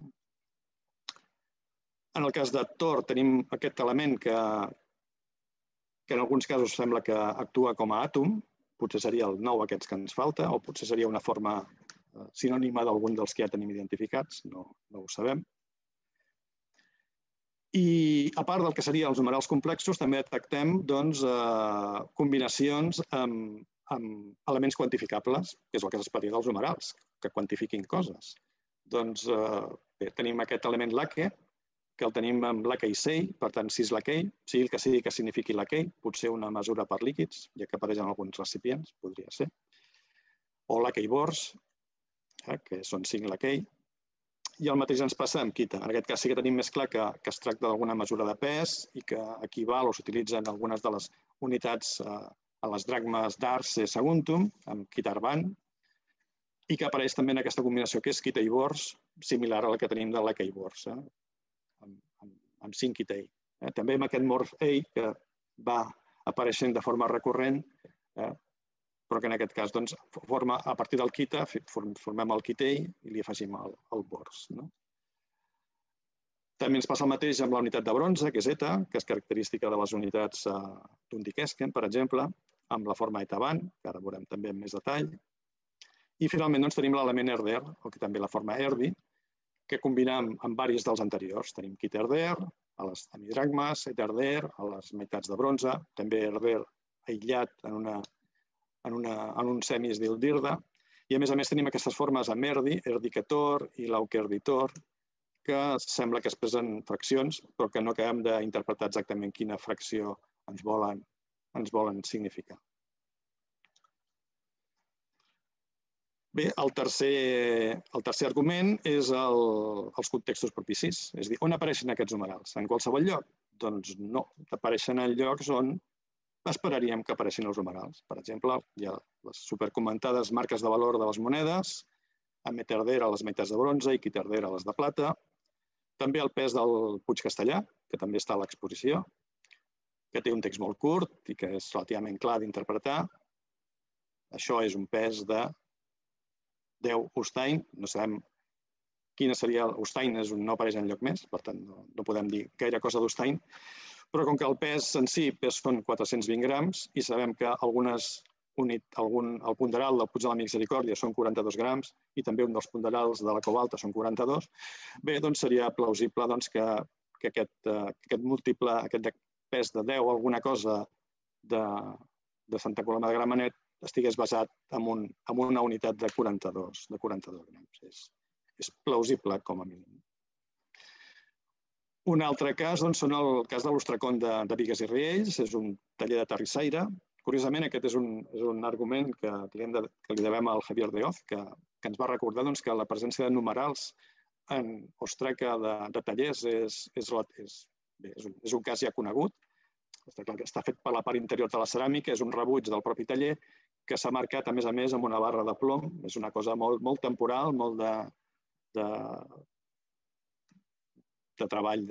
En el cas de Tor tenim aquest element que, que en alguns casos sembla que actua com a àtom, potser seria el nou aquests que ens falta, o potser seria una forma sinònima d'algun dels que ja tenim identificats, no, no ho sabem. I a part del que serien els numerals complexos, també detectem doncs, eh, combinacions amb, amb elements quantificables, que és el que s'esperaria dels numerals, que quantifiquin coses. Doncs eh, bé, tenim aquest element laque, que el tenim amb laquei sei, per tant, sis laquei, sigui el que sigui que signifiqui laquei, potser una mesura per líquids, ja que apareix en alguns recipients, podria ser. O laquei bors, que són cinc laquei, i el mateix ens passa amb quita. En aquest cas sí que tenim més clar que, que es tracta d'alguna mesura de pes i que equival o s'utilitzen algunes de les unitats eh, a les dracmes d'arce seguntum, amb quitarban, i que apareix també en aquesta combinació que és quita i bors, similar a la que tenim de laquei bors, eh, amb, amb, amb cinc quitei. Eh, també amb aquest morf ei, que va apareixent de forma recurrent, eh, però que en aquest cas doncs, forma, a partir del quita, formem el quitei i li afegim el, el bors. No? També ens passa el mateix amb la unitat de bronze, que és eta, que és característica de les unitats uh, d'Undikesken, per exemple, amb la forma etaban, que ara veurem també amb més detall. I finalment doncs, tenim l'element erder, o que també la forma erdi, que combina amb, amb varis dels anteriors. Tenim quita erder, a les hemidracmes, eta erder, a les meitats de bronze, també erder aïllat en una en, una, en un semis d'ildirda, i a més a més tenim aquestes formes amb erdi, erdicator i laukerditor, que sembla que expressen fraccions, però que no acabem d'interpretar exactament quina fracció ens volen, ens volen significar. Bé, el tercer, el tercer argument és el, els contextos propicis, és a dir, on apareixen aquests numerals? En qualsevol lloc? Doncs no, apareixen en llocs on esperaríem que apareixin els numerals. Per exemple, hi ha les supercomentades marques de valor de les monedes, Ameterdera a les meitats de bronze i Quiterdera a les de plata. També el pes del Puig Castellà, que també està a l'exposició, que té un text molt curt i que és relativament clar d'interpretar. Això és un pes de deu Ustein. No sabem quina seria el Ustein, no apareix enlloc més, per tant no podem dir gaire cosa d'Ustein. Però com que el pes en si són quatre-cents vint grams i sabem que algunes el ponderal del Puig de la Misericòrdia són quaranta-dos grams i també un dels ponderals de la Cobalta són quaranta-dos, bé, doncs seria plausible que aquest múltiple, aquest pes de deu o alguna cosa de Santa Coloma de Gramenet estigués basat en una unitat de quaranta-dos grams. És plausible, com a mínim. Un altre cas és el cas de l'Ostracón de Bigues i Riells, és un taller de terrissaire. Curiosament, aquest és un argument que li devem al Javier de Hoz, que ens va recordar que la presència de numerals en ostraca de tallers és un cas ja conegut. Està fet per la part interior de la ceràmica, és un rebuig del propi taller que s'ha marcat, a més a més, amb una barra de plom. És una cosa molt temporal, molt de de treball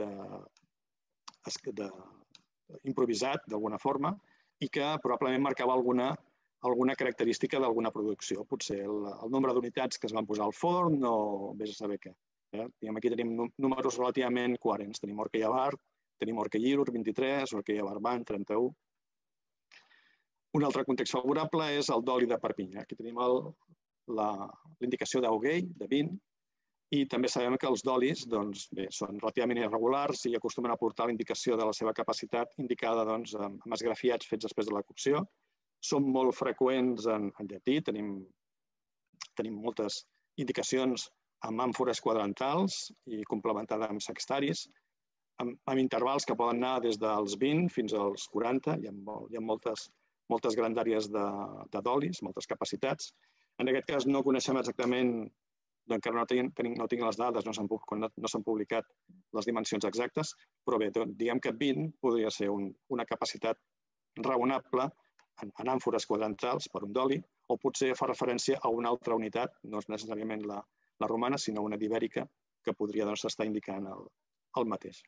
improvisat, d'alguna forma, i que probablement marcava alguna característica d'alguna producció. Potser el nombre d'unitats que es van posar al forn o vés a saber què. Aquí tenim números relativament coherents. Tenim Orca i Avar, tenim Orca i Irur, vint-i-tres, Orca i Avarban, trenta-u. Un altre context favorable és el d'oli de Perpinyà. Aquí tenim l'indicació d'Auguell, de vint, i també sabem que els d'olis són relativament irregulars i acostumen a aportar la indicació de la seva capacitat indicada amb esgrafiats fets després de la cocció. Són molt freqüents en llatí, tenim moltes indicacions amb àmfores quadrantals i complementades amb sextaris, amb intervals que poden anar des dels vint fins als quaranta. Hi ha moltes grandàries d'olis, moltes capacitats. En aquest cas no coneixem exactament, encara no tinc les dades, no s'han publicat les dimensions exactes, però bé, diguem que vint podria ser una capacitat raonable en àmfores quadrantals per un d'oli, o potser fa referència a una altra unitat, no és necessàriament la romana, sinó una d'ibèrica, que podria estar indicant el mateix.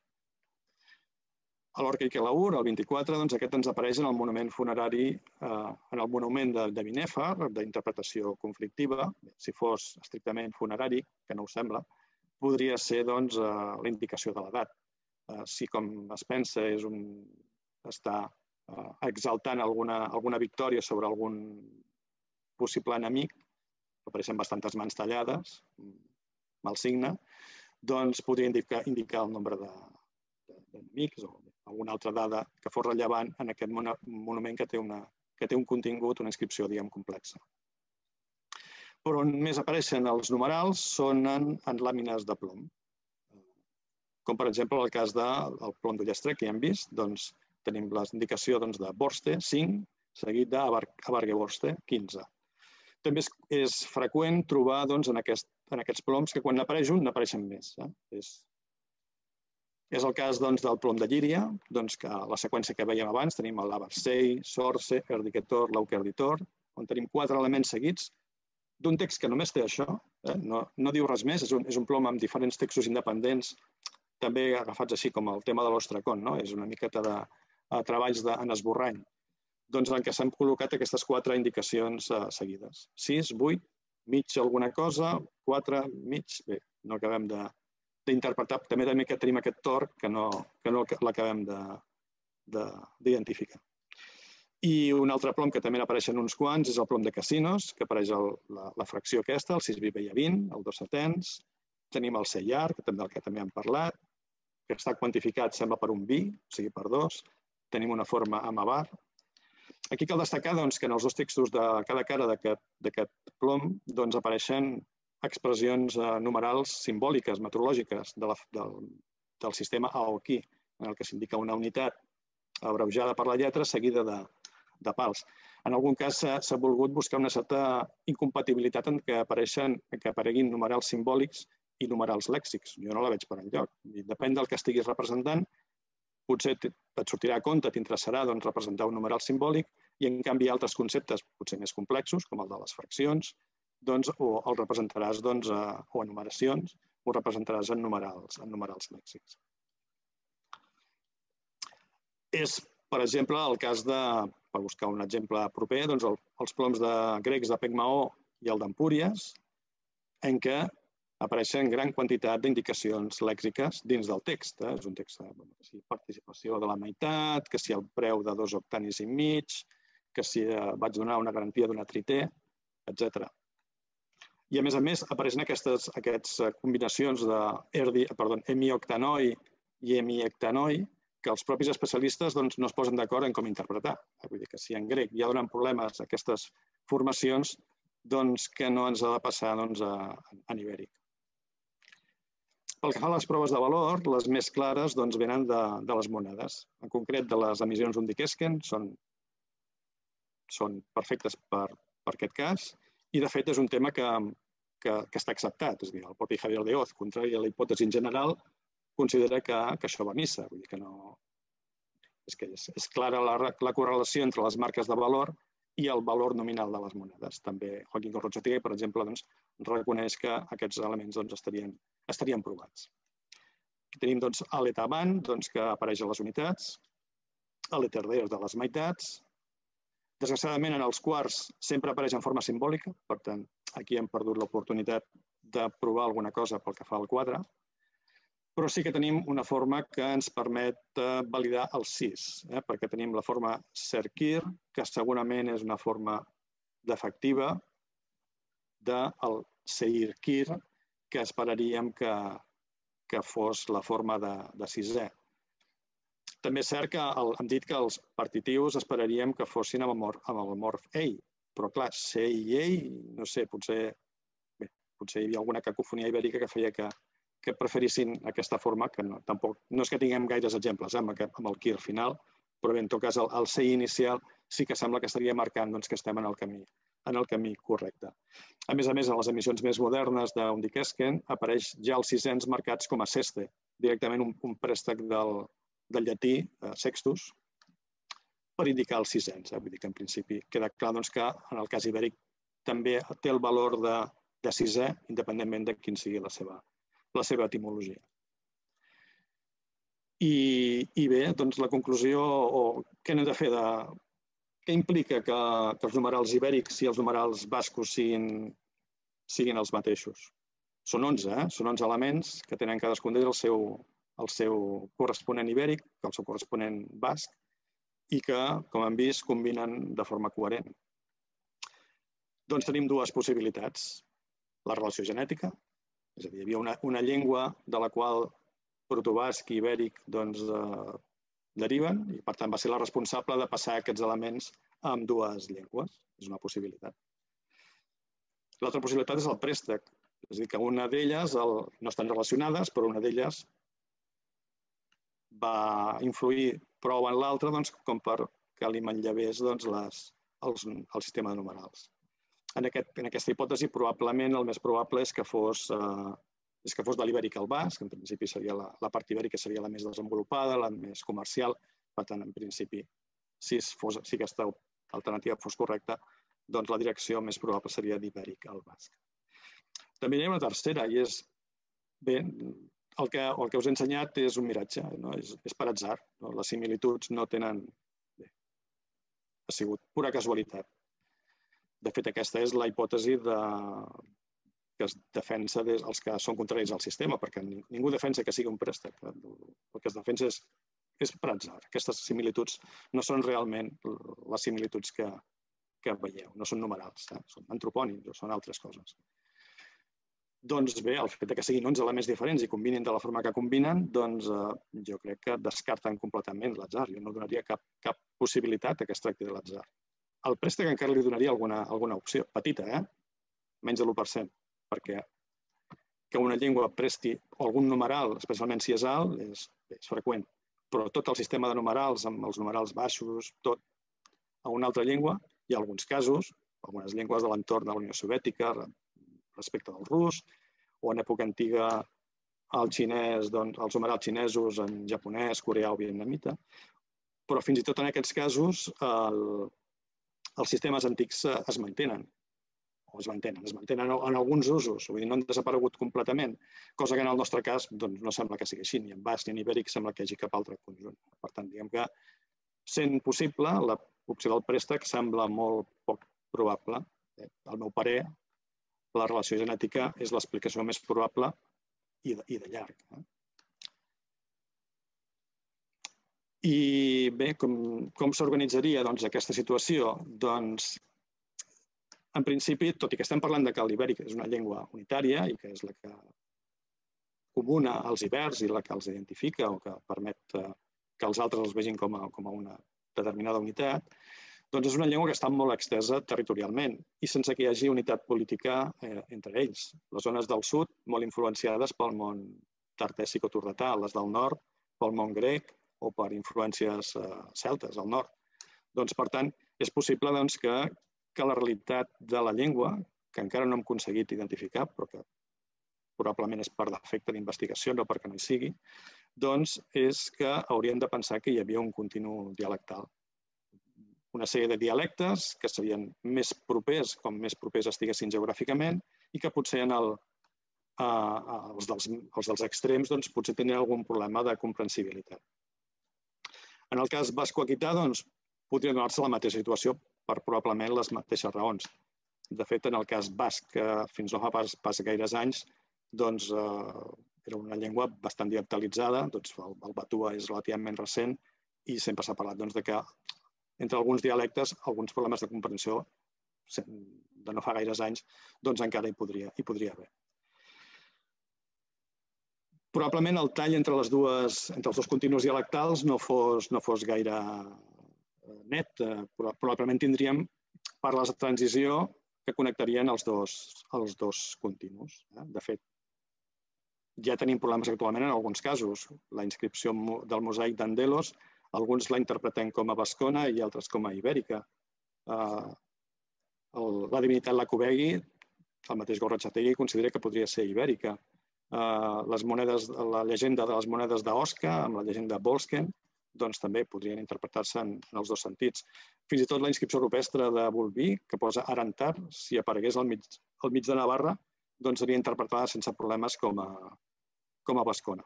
A l'Orca i Quelaur, el vint-i-quatre, aquest ens apareix en el monument funerari, en el monument de Binèfar, d'interpretació conflictiva. Si fos estrictament funerari, que no ho sembla, podria ser la indicació de l'edat. Si, com es pensa, està exaltant alguna victòria sobre algun possible enemic, apareixen bastantes mans tallades, mal signe, doncs podria indicar el nombre d'enemics o alguna altra dada que fos rellevant en aquest monument que té un contingut, una inscripció, diguem, complexa. Però on més apareixen els numerals són en làmines de plom. Com, per exemple, el cas del plom d'Ullastrec, que ja hem vist, tenim la indicació de Borste, cinc, seguit d'Abarge-Borste, quinze. També és freqüent trobar en aquests ploms que quan n'apareix un n'apareixen més. És el cas del plom de Llíria, que la seqüència que veiem abans tenim el Labarsei, Sorce, Erdiquetor, Lauquerditor, on tenim quatre elements seguits d'un text que només té això, no diu res més, és un plom amb diferents textos independents, també agafats així com el tema de l'Ostracón, és una miqueta de treballs en esborrany, doncs en què s'han col·locat aquestes quatre indicacions seguides. sis, vuit, mig alguna cosa, quatre, mig, bé, no acabem d'interpretar, també tenim aquest tort que no l'acabem d'identificar. I un altre plom que també n'apareixen uns quants és el plom de Casinos, que apareix la fracció aquesta, el sis veia vint, el dos setens. Tenim el C llarg, del que també hem parlat, que està quantificat, sembla, per un vi, o sigui, per dos. Tenim una forma amb avar. Aquí cal destacar que en els dos textos de cada cara d'aquest plom apareixen expressions numerals simbòliques, meteorològiques, del sistema Aoki, en el que s'indica una unitat abreujada per la lletra seguida de pals. En algun cas s'ha volgut buscar una certa incompatibilitat en què apareguin numerals simbòlics i numerals lèxics. Jo no la veig per enlloc. Depèn del que estiguis representant, potser et sortirà a compte, t'interessarà representar un numeral simbòlic i, en canvi, altres conceptes potser més complexos, com el de les fraccions, o el representaràs, o en numeracions, ho representaràs en numerals lèxics. És, per exemple, el cas de, per buscar un exemple proper, els ploms grecs de Pegmaó i el d'Empúries, en què apareixen gran quantitat d'indicacions lèxiques dins del text. És un text de participació de la meitat, que si el preu de dos octanis i mig, que si vaig donar una garantia d'una trité, etcètera. I, a més a més, apareixen aquestes combinacions d'hemioctanoi i hemiectanoi que els propis especialistes no es posen d'acord en com interpretar. Vull dir que si en grec ja donen problemes aquestes formacions, doncs que no ens ha de passar en ibèric. Pel que fa a les proves de valor, les més clares venen de les monedes. En concret, de les emissions Undic-Esken, són perfectes per aquest cas i, de fet, és un tema que està acceptat. És a dir, el propi Javier de Hoz, contrari a la hipòtesi en general, considera que això va a missa. Vull dir que no... És clara la correlació entre les marques de valor i el valor nominal de les monedes. També Joaquín Corrochategui, per exemple, reconeix que aquests elements estarien provats. Aquí tenim l'Etaban, que apareix a les unitats, l'Eterder de les meitats. Desgraciadament, en els quarts sempre apareix en forma simbòlica, per tant, aquí hem perdut l'oportunitat de provar alguna cosa pel que fa al quadre, però sí que tenim una forma que ens permet validar el sis, perquè tenim la forma Serkir, que segurament és una forma defectiva del Seirkir, que esperaríem que fos la forma de sisè. També és cert que hem dit que els partitius esperaríem que fossin amb el morf ei, però clar, se i ei, no sé, potser hi havia alguna cacofonia ibèrica que feia que preferissin aquesta forma, que tampoc no és que tinguem gaires exemples amb el quir final, però bé, en tot cas, el sei inicial sí que sembla que estaria marcant que estem en el camí correcte. A més a més, en les emissions més modernes d'Undic-Esken apareix ja els sisens marcats com a seste, directament un préstec del llatí, sextus, per indicar els sisens. Vull dir que en principi queda clar que en el cas ibèric també té el valor de sisè, independentment de quin sigui la seva etimologia. I bé, doncs la conclusió, o què hem de fer? Què implica que els numerals ibèrics i els numerals bascos siguin els mateixos? Són onze, són onze elements que tenen cadascun d'ells el seu corresponent ibèric, el seu corresponent basc, i que, com hem vist, combinen de forma coherent. Doncs tenim dues possibilitats. La relació genètica, és a dir, hi havia una llengua de la qual protobasc i ibèric deriven i, per tant, va ser la responsable de passar aquests elements a ambdues llengües. És una possibilitat. L'altra possibilitat és el préstec, és a dir, que una d'elles, no estan relacionades, però una d'elles va influir prou en l'altra com perquè li manllevés el sistema de numerals. En aquesta hipòtesi, probablement, el més probable és que fos de l'ibèric al basc, en principi la part ibèrica seria la més desenvolupada, la més comercial, per tant, en principi, si aquesta alternativa fos correcta, doncs la direcció més probable seria d'ibèric al basc. També hi ha una tercera, i és, bé, el que us he ensenyat és un miratge, és per atzar. Les similituds no tenen... Ha sigut pura casualitat. De fet, aquesta és la hipòtesi que es defensa els que són contraris al sistema, perquè ningú defensa que sigui un préstec. El que es defensa és per atzar. Aquestes similituds no són realment les similituds que veieu, no són numerals, són antropònims o són altres coses. Doncs bé, el fet que siguin onze elements diferents i combinin de la forma que combinen, doncs jo crec que descarten completament l'atzar. Jo no donaria cap possibilitat que es tracti de l'atzar. El préstec encara li donaria alguna opció, petita, eh? Menys de l'u per cent, perquè que una llengua presti algun numeral, especialment si és alt, és freqüent. Però tot el sistema de numerals, amb els numerals baixos, tot a una altra llengua, hi ha alguns casos, algunes llengües de l'entorn de la Unió Soviètica, respecte del rus, o en època antiga el xinès, doncs, els numerals xinesos en japonès, coreà o vietnamita, però fins i tot en aquests casos el, els sistemes antics es mantenen, o es mantenen, es mantenen en alguns usos, vull dir, no han desaparegut completament, cosa que en el nostre cas doncs, no sembla que sigui així, ni en basc ni en ibèric sembla que hi hagi cap altre conjunt. Per tant, diguem que sent possible, l'opció del préstec sembla molt poc probable. Al meu parer, la relació genètica és l'explicació més probable i de, i de llarg. I bé, com, com s'organitzaria doncs, aquesta situació? Doncs, en principi, tot i que estem parlant de que l'ibèric és una llengua unitària i que és la que comuna als ibers i la que els identifica o que permet que els altres els vegin com a, com a una determinada unitat, doncs és una llengua que està molt extesa territorialment i sense que hi hagi unitat política eh, entre ells. Les zones del sud, molt influenciades pel món tartèssico-tordetà, les del nord pel món grec o per influències eh, celtes al nord. Doncs, per tant, és possible doncs, que que la realitat de la llengua, que encara no hem aconseguit identificar, però que probablement és per defecte d'investigació, no perquè no hi sigui, doncs és que hauríem de pensar que hi havia un continu dialectal. Una sèrie de dialectes que serien més propers, com més propers estiguessin geogràficament, i que potser en el, eh, els, dels, els dels extrems doncs, potser tindrien algun problema de comprensibilitat. En el cas basco-aquità, doncs, podria donar-se la mateixa situació per probablement les mateixes raons. De fet, en el cas basc, que fins no fa pas, pas gaires anys, doncs, eh, era una llengua bastant dialectalitzada, doncs, el, el batua és relativament recent i sempre s'ha parlat doncs, de que entre alguns dialectes, alguns problemes de comprensió de no fa gaires anys, doncs encara hi podria, hi podria haver. Probablement el tall entre, les dues, entre els dos continus dialectals no fos, no fos gaire net, però probablement tindríem parles de transició que connectarien els dos, els dos continus. De fet, ja tenim problemes actualment en alguns casos. La inscripció del mosaic d'Andelos, alguns la interpretem com a bascona i altres com a ibèrica. La divinitat Lacubegui, el mateix Gorrotxategui, considera que podria ser ibèrica. Les monedes, la llegenda de les monedes d'Osca, amb la llegenda de Bolsken, doncs també podrien interpretar-se en, en els dos sentits. Fins i tot la inscripció rupestre de Bolví, que posa Arantar, si aparegués al mig, al mig de Navarra, doncs seria interpretada sense problemes com a, com a bascona.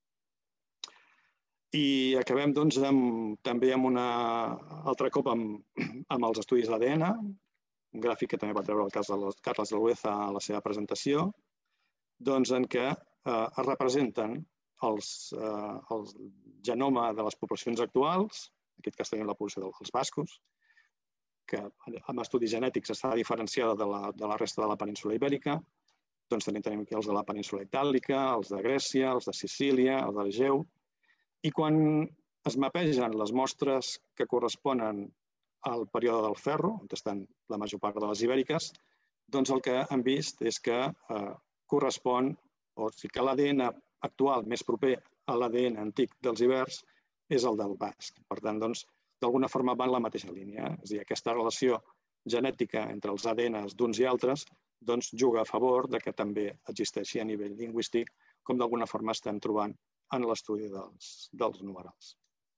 I acabem doncs, amb, també amb una altre cop amb, amb els estudis d'A D N, un gràfic que també va treure el cas de Carles de Lueza a la seva presentació, doncs en què eh, es representen Els, eh, el genoma de les poblacions actuals, en aquest cas tenim la població dels bascos, que amb estudis genètics està diferenciada de la, de la resta de la península ibèrica, doncs també tenim aquí els de la península itàlica, els de Grècia, els de Sicília, els de l'Egeu, i quan es mapegen les mostres que corresponen al període del ferro, on estan la major part de les ibèriques, doncs el que hem vist és que eh, correspon, o sigui que l'A D N actual més proper a l'A D N antic dels ibers és el del basc. Per tant, doncs, d'alguna forma va en la mateixa línia. És a dir, aquesta relació genètica entre els A D Ns d'uns i altres doncs, juga a favor de que també existeixi a nivell lingüístic, com d'alguna forma estem trobant en l'estudi dels, dels numerals.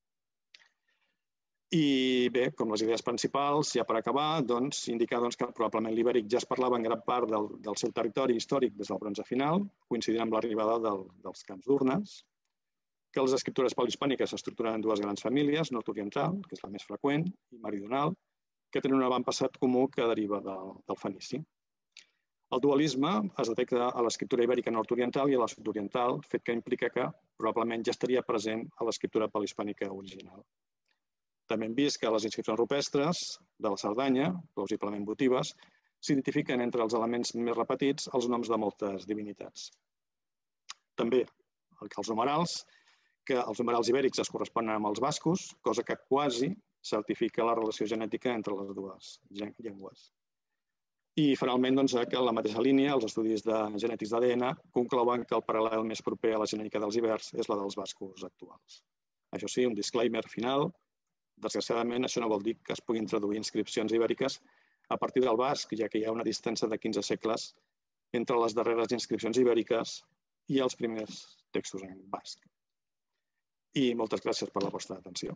I bé, com les idees principals, ja per acabar, doncs, indicar doncs, que probablement l'ibèric ja es parlava en gran part del, del seu territori històric des del bronze final, coincidint amb l'arribada del, dels camps d'urnes, que les escriptures polihispàniques s'estructuren en dues grans famílies, nord-oriental, que és la més freqüent, i meridional, que tenen un avantpassat comú que deriva del, del fenici. El dualisme es detecta a l'escriptura ibèrica nord-oriental i a la sud-oriental, fet que implica que probablement ja estaria present a l'escriptura polihispànica original. També hem vist que les inscripcions rupestres de la Cerdanya, plausiblement votives, s'identifiquen entre els elements més repetits els noms de moltes divinitats. També els numerals, que els numerals ibèrics es corresponen amb els bascos, cosa que quasi certifica la relació genètica entre les dues llengües. I finalment, doncs, que en la mateixa línia, els estudis de genètics d'A D N conclouen que el paral·lel més proper a la genètica dels ibers és la dels bascos actuals. Això sí, un disclaimer final. Desgraciadament, això no vol dir que es puguin traduir inscripcions ibèriques a partir del basc, ja que hi ha una distància de quinze segles entre les darreres inscripcions ibèriques i els primers textos en basc. I moltes gràcies per la vostra atenció.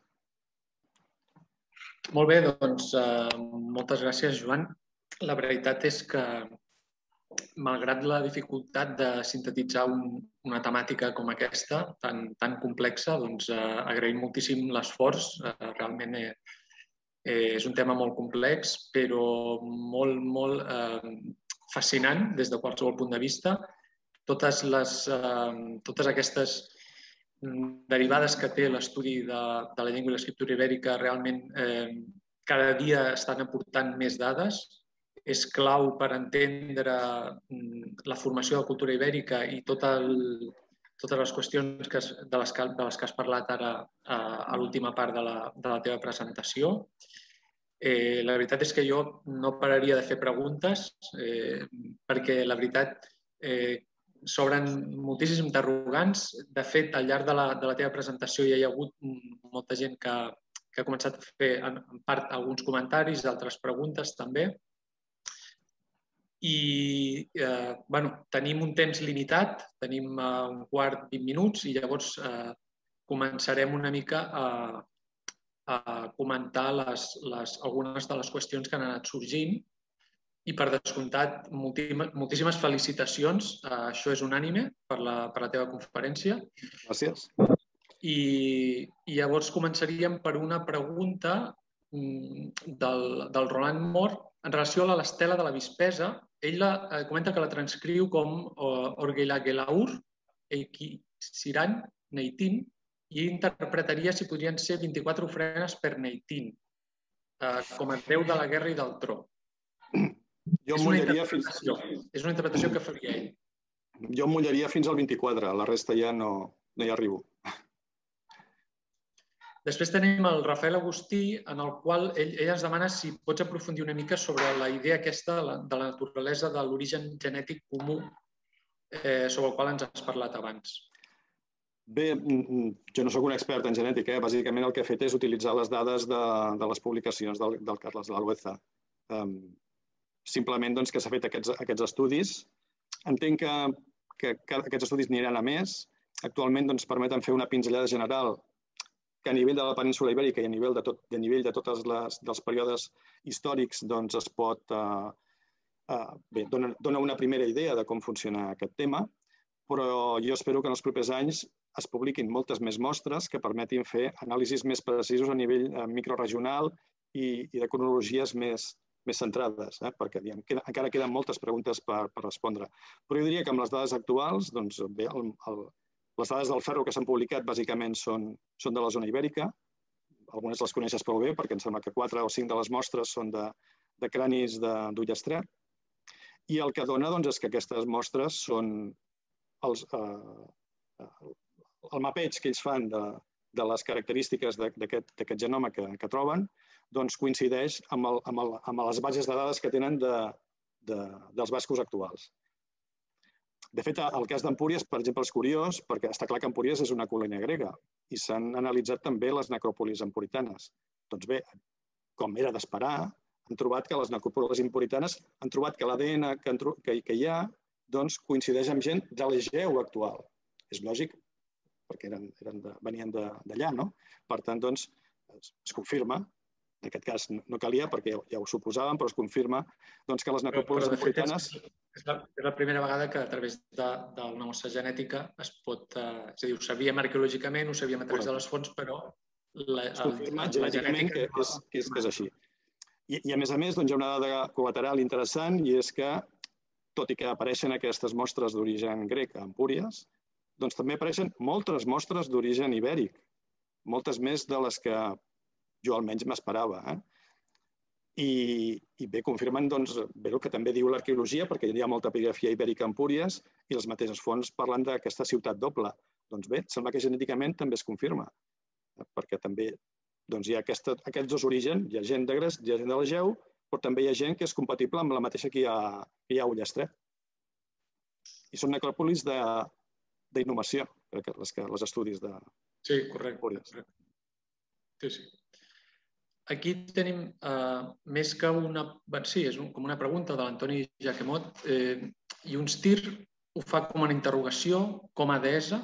Molt bé, doncs moltes gràcies, Joan. La veritat és que, malgrat la dificultat de sintetitzar una temàtica com aquesta, tan complexa, doncs agraïm moltíssim l'esforç. Realment és un tema molt complex, però molt, molt fascinant des de qualsevol punt de vista. Totes aquestes derivades que té l'estudi de la llengua i l'escriptura ibèrica realment cada dia estan aportant més dades. És clau per entendre la formació de la cultura ibèrica i totes les qüestions de les que has parlat ara a l'última part de la teva presentació. La veritat és que jo no pararia de fer preguntes perquè la veritat s'obren moltíssims interrogants. De fet, al llarg de la teva presentació hi ha hagut molta gent que ha començat a fer en part alguns comentaris, altres preguntes també. I tenim un temps limitat, tenim un quart, vint minuts, i llavors començarem una mica a comentar algunes de les qüestions que han anat sorgint. I, per descomptat, moltíssimes felicitacions. Això és unànime per la teva conferència. Gràcies. I llavors començaríem per una pregunta del Roland Mor en relació a l'estela de la Vispesa. Ell comenta que la transcriu com Orgelagelaur, Eikisiran, Neitin, i interpretaria si podrien ser vint-i-quatre ofrenes per Neitin, com a déu de la guerra i del tro. Jo em mullaria fins... És una interpretació que faria ell. Jo em mullaria fins al vint-i-quatre, la resta ja no hi arribo. Després tenim el Rafael Agustí, en el qual ell ens demana si pots aprofundir una mica sobre la idea aquesta de la naturalesa de l'origen genètic comú sobre el qual ens has parlat abans. Bé, jo no soc un expert en genètica. Bàsicament el que he fet és utilitzar les dades de les publicacions del Carles de l'Albueza. Simplement que s'ha fet aquests estudis. Entenc que aquests estudis aniran a més. Actualment permeten fer una pinzellada general que a nivell de la península ibèrica i a nivell de tots els períodes històrics es pot... Bé, dona una primera idea de com funciona aquest tema, però jo espero que en els propers anys es publiquin moltes més mostres que permetin fer anàlisis més precisos a nivell microregional i de cronologies més centrades, perquè encara queden moltes preguntes per respondre. Però jo diria que amb les dades actuals, doncs bé, les dades del ferro que s'han publicat bàsicament són de la zona ibèrica. Algunes les coneixes prou bé perquè em sembla que quatre o cinc de les mostres són de cranis d'Ullastret. I el que dona és que aquestes mostres són el mapeig que ells fan de les característiques d'aquest genoma que troben coincideix amb les bases de dades que tenen dels bascos actuals. De fet, el cas d'Empúries, per exemple, és curiós perquè està clar que Empúries és una colònia grega i s'han analitzat també les necròpolis empuritanes. Doncs bé, com era d'esperar, han trobat que les necròpolis empuritanes han trobat que l'A D N que hi ha coincideix amb gent de l'Egeu actual. És lògic, perquè venien d'allà, no? Per tant, doncs, es confirma. En aquest cas no calia perquè ja ho suposàvem, però es confirma que les necròpolis empuritanes... És la primera vegada que a través d'una mostra genètica es pot... És a dir, ho sabíem arqueològicament, ho sabíem a través de les fonts, però... Es confirma genèticament que és així. I a més a més hi ha una dada col·lateral interessant i és que, tot i que apareixen aquestes mostres d'origen grec a Empúries, doncs també apareixen moltes mostres d'origen ibèric, moltes més de les que jo almenys m'esperava. I bé, confirmen el que també diu l'arqueologia, perquè hi ha molta epigrafia ibèrica a Empúries i les mateixes fonts parlen d'aquesta ciutat doble. Doncs bé, sembla que genèticament també es confirma, perquè també hi ha aquests dos orígens, hi ha gent de Grècia, hi ha gent de l'Egeu, però també hi ha gent que és compatible amb la mateixa que hi ha a Ullastret. I són necròpolis d'inhumació, crec que els estudis de... Sí, correcte. Sí, sí. Aquí tenim més que una... Sí, és com una pregunta de l'Antoni Jaquemot i uns tirs ho fa com una interrogació, com a deessa?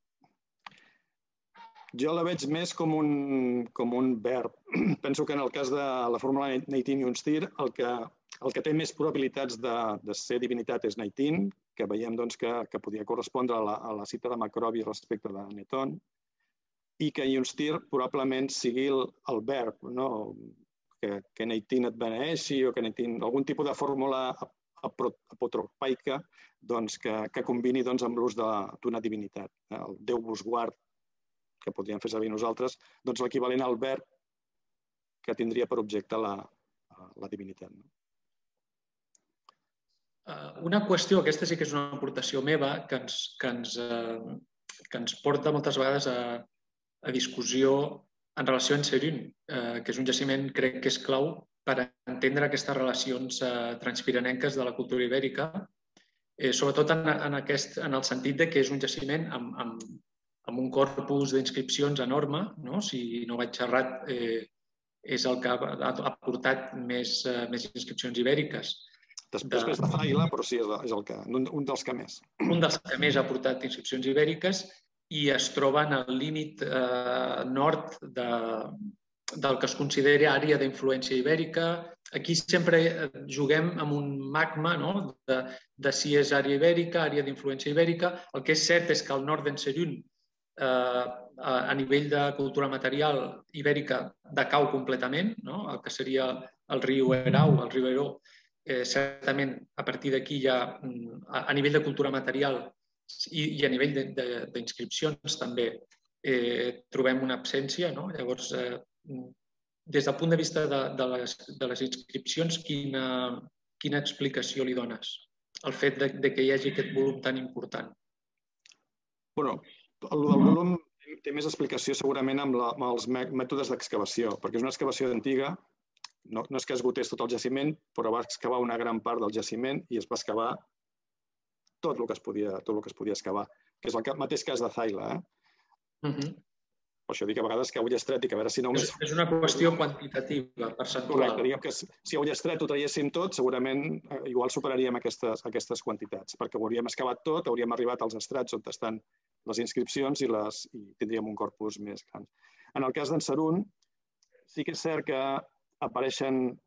Jo la veig més com un, com un verb. Penso que en el cas de la fórmula Neitin i Unstir, el que, el que té més probabilitats de, de ser divinitat és Neitin, que veiem doncs, que, que podia correspondre a la, a la cita de Macrobi respecte de Neton, i que Unstir probablement sigui el, el verb, no? que, que Neitin et beneeixi o que Neitin, algun tipus de fórmula apotropaica doncs, que, que combini doncs, amb l'ús d'una divinitat. El Déu vos guard, que podríem fer servir nosaltres, doncs l'equivalent al verb que tindria per objecte la, la divinitat. Una qüestió, aquesta sí que és una aportació meva, que ens, que ens, eh, que ens porta moltes vegades a, a discussió en relació amb Serun, eh, que és un jaciment, crec que és clau per entendre aquestes relacions eh, transpirenenques de la cultura ibèrica, eh, sobretot en, en, aquest, en el sentit de que és un jaciment amb, amb, amb un corpus d'inscripcions enorme, no? Si no vaig errat, eh, és el que ha, ha portat més, eh, més inscripcions ibèriques. Després de, de Zaila, però sí, és, és el que, un, un dels que més. Un dels que més ha portat inscripcions ibèriques i es troba en el límit eh, nord de, del que es considera àrea d'influència ibèrica. Aquí sempre juguem amb un magma, no? de, de si és àrea ibèrica, àrea d'influència ibèrica. El que és cert és que al nord d'en Serun, eh, a nivell de cultura material ibèrica, decau completament, no? El que seria el riu Erau, el riu Eró. Eh, certament, a partir d'aquí ja, a, a nivell de cultura material i, i a nivell d'inscripcions també eh, trobem una absència. No? Llavors, eh, des del punt de vista de, de, les, de les inscripcions, quina, quina explicació li dones al fet de, de que hi hagi aquest volum tan important? Bueno, el del volum té més explicació segurament amb, la, amb els mètodes d'excavació, perquè és una excavació antiga. No, no és que esgotés tot el jaciment, però va excavar una gran part del jaciment i es va excavar tot el que es podia, tot el que es podia excavar, que és el mateix cas de Zaila. Eh? Uh -huh. Per això dic que a vegades que a ull estret i que a veure si no... És, és una qüestió quantitativa, percentual. Correcte, diguem que si a ull estret ho traiéssim tot, segurament igual superaríem aquestes, aquestes quantitats, perquè ho hauríem excavat tot, hauríem arribat als estrats on estan les inscripcions i, les, i tindríem un corpus més gran. En el cas d'en Serun, sí que és cert que apareixen,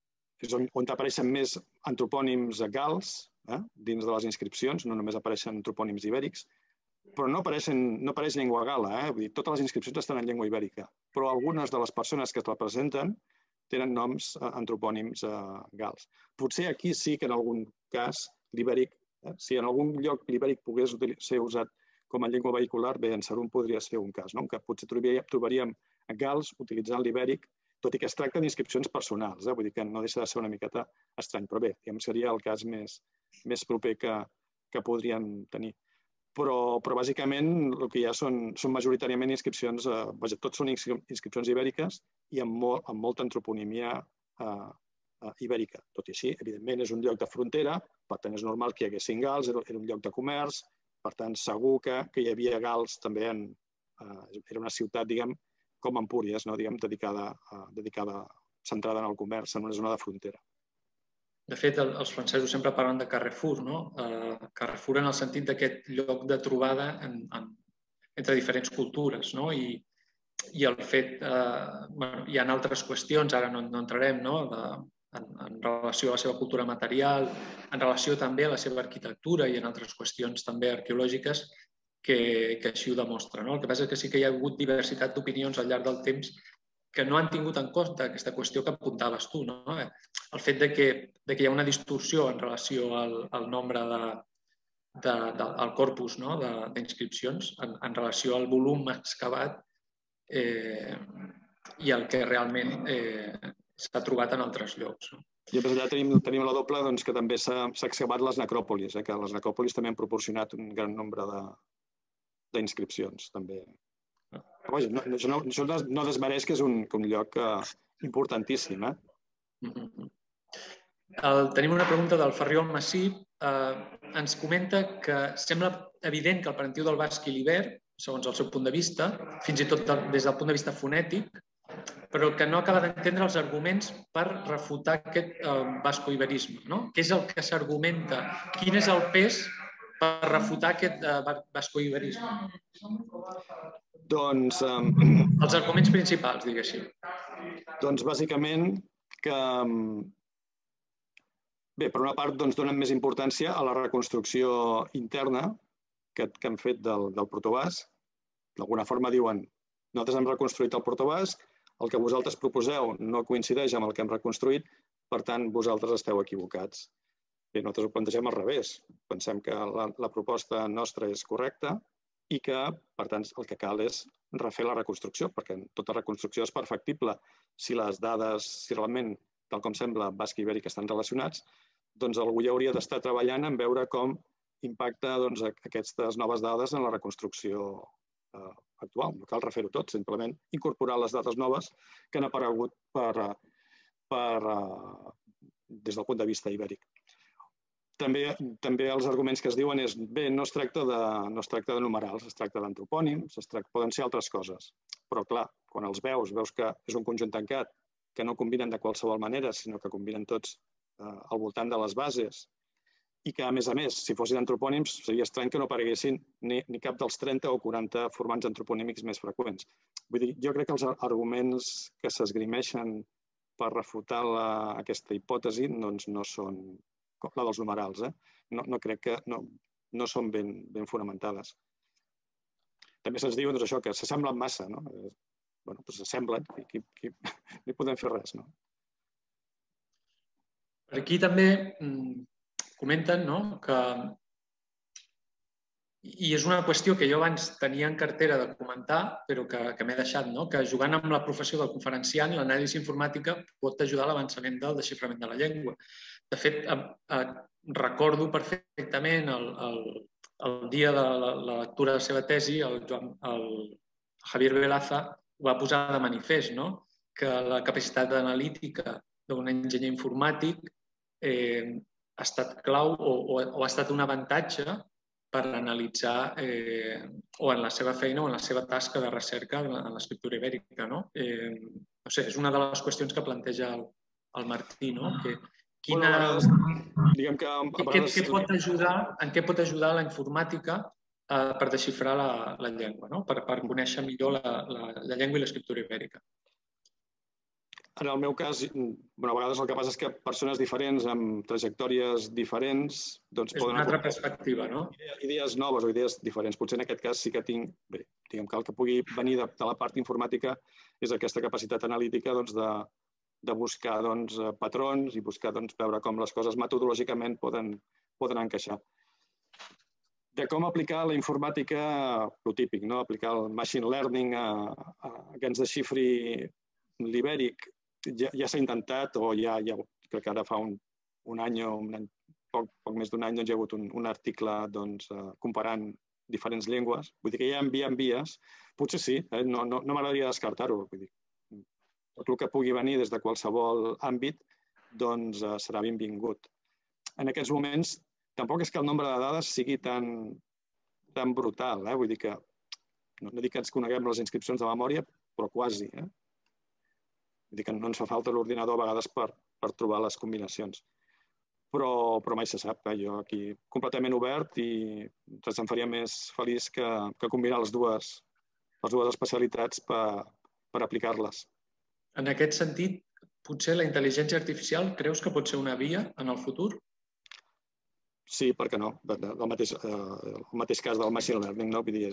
on apareixen més antropònims gals eh, dins de les inscripcions, no només apareixen antropònims ibèrics, però no, apareixen, no apareix llengua gala. Eh? Vull dir, totes les inscripcions estan en llengua ibèrica, però algunes de les persones que es representen tenen noms eh, antropònims eh, gals. Potser aquí sí que en algun cas l'ibèric, eh, si en algun lloc l'ibèric pogués ser usat com a llengua vehicular, bé, en Serun podria ser un cas, no? Que potser trobaríem gals utilitzant l'ibèric, tot i que es tracta d'inscripcions personals, eh? Vull dir que no deixa de ser una miqueta estrany, però bé, diguem, seria el cas més, més proper que, que podrien tenir. Però, però bàsicament el que hi ha són, són majoritàriament inscripcions, eh, vaja, tots són inscripcions ibèriques i amb, molt, amb molta antroponímia eh, eh, ibèrica. Tot i així, evidentment, és un lloc de frontera, per tant és normal que hi haguessin gals, era, era un lloc de comerç, per tant segur que, que hi havia gals també en... Eh, era una ciutat, diguem, com Empúries, no? Diguem, dedicada, uh, dedicada, centrada en el comerç, en una zona de frontera. De fet, el, els francesos sempre parlen de Carrefour, no? Uh, Carrefour en el sentit d'aquest lloc de trobada en, en, entre diferents cultures, no? I, i el fet, uh, bueno, hi ha altres qüestions, ara no, no entrarem, no? De, en, en relació a la seva cultura material, en relació també a la seva arquitectura i en altres qüestions també arqueològiques, Que, que així ho demostra. No? El que passa és que sí que hi ha hagut diversitat d'opinions al llarg del temps que no han tingut en compte aquesta qüestió que apuntaves tu. No? El fet de que, de que hi ha una distorsió en relació al, al nombre de, de, de, al corpus, no? d'inscripcions en, en relació al volum excavat eh, i el que realment eh, s'ha trobat en altres llocs. No? I allà tenim, tenim la doble doncs, que també s'ha excavat les necròpolis, eh, que les necròpolis també han proporcionat un gran nombre de d'inscripcions, també. Vaja, no, no, això no desmereix que és un, que un lloc uh, importantíssim. Eh? Mm-hmm. El, tenim una pregunta del Ferriol Massí. Uh, ens comenta que sembla evident que el parentiu del basc i l'ibèr, segons el seu punt de vista, fins i tot des del punt de vista fonètic, però que no acaba d'entendre els arguments per refutar aquest uh, basco-iberisme. No? Què és el que s'argumenta? Quin és el pes per refutar aquest bascoiberisme? Doncs... Els arguments principals, diguéssim. Doncs bàsicament que... Bé, per una part, donen més importància a la reconstrucció interna que han fet del protobasc. D'alguna forma diuen, nosaltres hem reconstruït el protobasc, el que vosaltres proposeu no coincideix amb el que hem reconstruït, per tant, vosaltres esteu equivocats. Bé, nosaltres ho plantegem al revés. Pensem que la proposta nostra és correcta i que, per tant, el que cal és refer la reconstrucció, perquè tota reconstrucció és perfectible. Si les dades, si realment, tal com sembla, basc i ibèric estan relacionats, doncs algú ja hauria d'estar treballant en veure com impacta aquestes noves dades en la reconstrucció actual. No cal refer-ho tot, simplement incorporar les dades noves que han aparegut des del punt de vista ibèric. També els arguments que es diuen és, bé, no es tracta de numerals, es tracta d'antropònims, poden ser altres coses. Però, clar, quan els veus, veus que és un conjunt tancat, que no combinen de qualsevol manera, sinó que combinen tots al voltant de les bases i que, a més a més, si fossin antropònims, seria estrany que no apareguessin ni cap dels trenta o quaranta formants antroponímics més freqüents. Vull dir, jo crec que els arguments que s'esgrimeixen per refutar aquesta hipòtesi no són la dels numerals. No crec que no són ben fonamentades. També se'ns diu això, que s'assemblen massa. Bé, doncs s'assemblen i no hi podem fer res. Per aquí també comenten que, i és una qüestió que jo abans tenia en cartera de comentar, però que m'he deixat, que jugant amb la professió del conferenciant, l'anàlisi informàtica pot ajudar a l'avançament del desxiframent de la llengua. De fet, recordo perfectament el dia de la lectura de la seva tesi, el Javier Velaza ho va posar de manifest, que la capacitat analítica d'un enginyer informàtic ha estat clau o ha estat un avantatge per analitzar o en la seva feina o en la seva tasca de recerca en l'escriptura ibèrica. No sé, és una de les qüestions que planteja el Martí. En què pot ajudar la informàtica per desxifrar la llengua, per conèixer millor la llengua i l'escriptura ibèrica? En el meu cas, a vegades el que passa és que persones diferents, amb trajectòries diferents... És una altra perspectiva, no? Idees noves o idees diferents. Potser en aquest cas sí que tinc... Bé, diguem que el que pugui venir de la part informàtica és aquesta capacitat analítica de buscar patrons i buscar veure com les coses metodològicament poden encaixar. De com aplicar la informàtica, el típic, aplicar el machine learning a que ens desxifri l'ibèric, ja s'ha intentat, o ja crec que ara fa un any o poc més d'un any hi ha hagut un article comparant diferents llengües. Vull dir que ja envien vies. Potser sí, no m'agradaria descartar-ho. Tot el que pugui venir des de qualsevol àmbit serà benvingut. En aquests moments, tampoc és que el nombre de dades sigui tan brutal. Vull dir que, no dic que ens coneguem les inscripcions de memòria, però quasi. Vull dir que no ens fa falta l'ordinador a vegades per trobar les combinacions. Però mai se sap. Jo aquí completament obert i res em faria més feliç que combinar les dues especialitats per aplicar-les. En aquest sentit, potser la intel·ligència artificial creus que pot ser una via en el futur? Sí, per què no? El mateix cas del machine learning.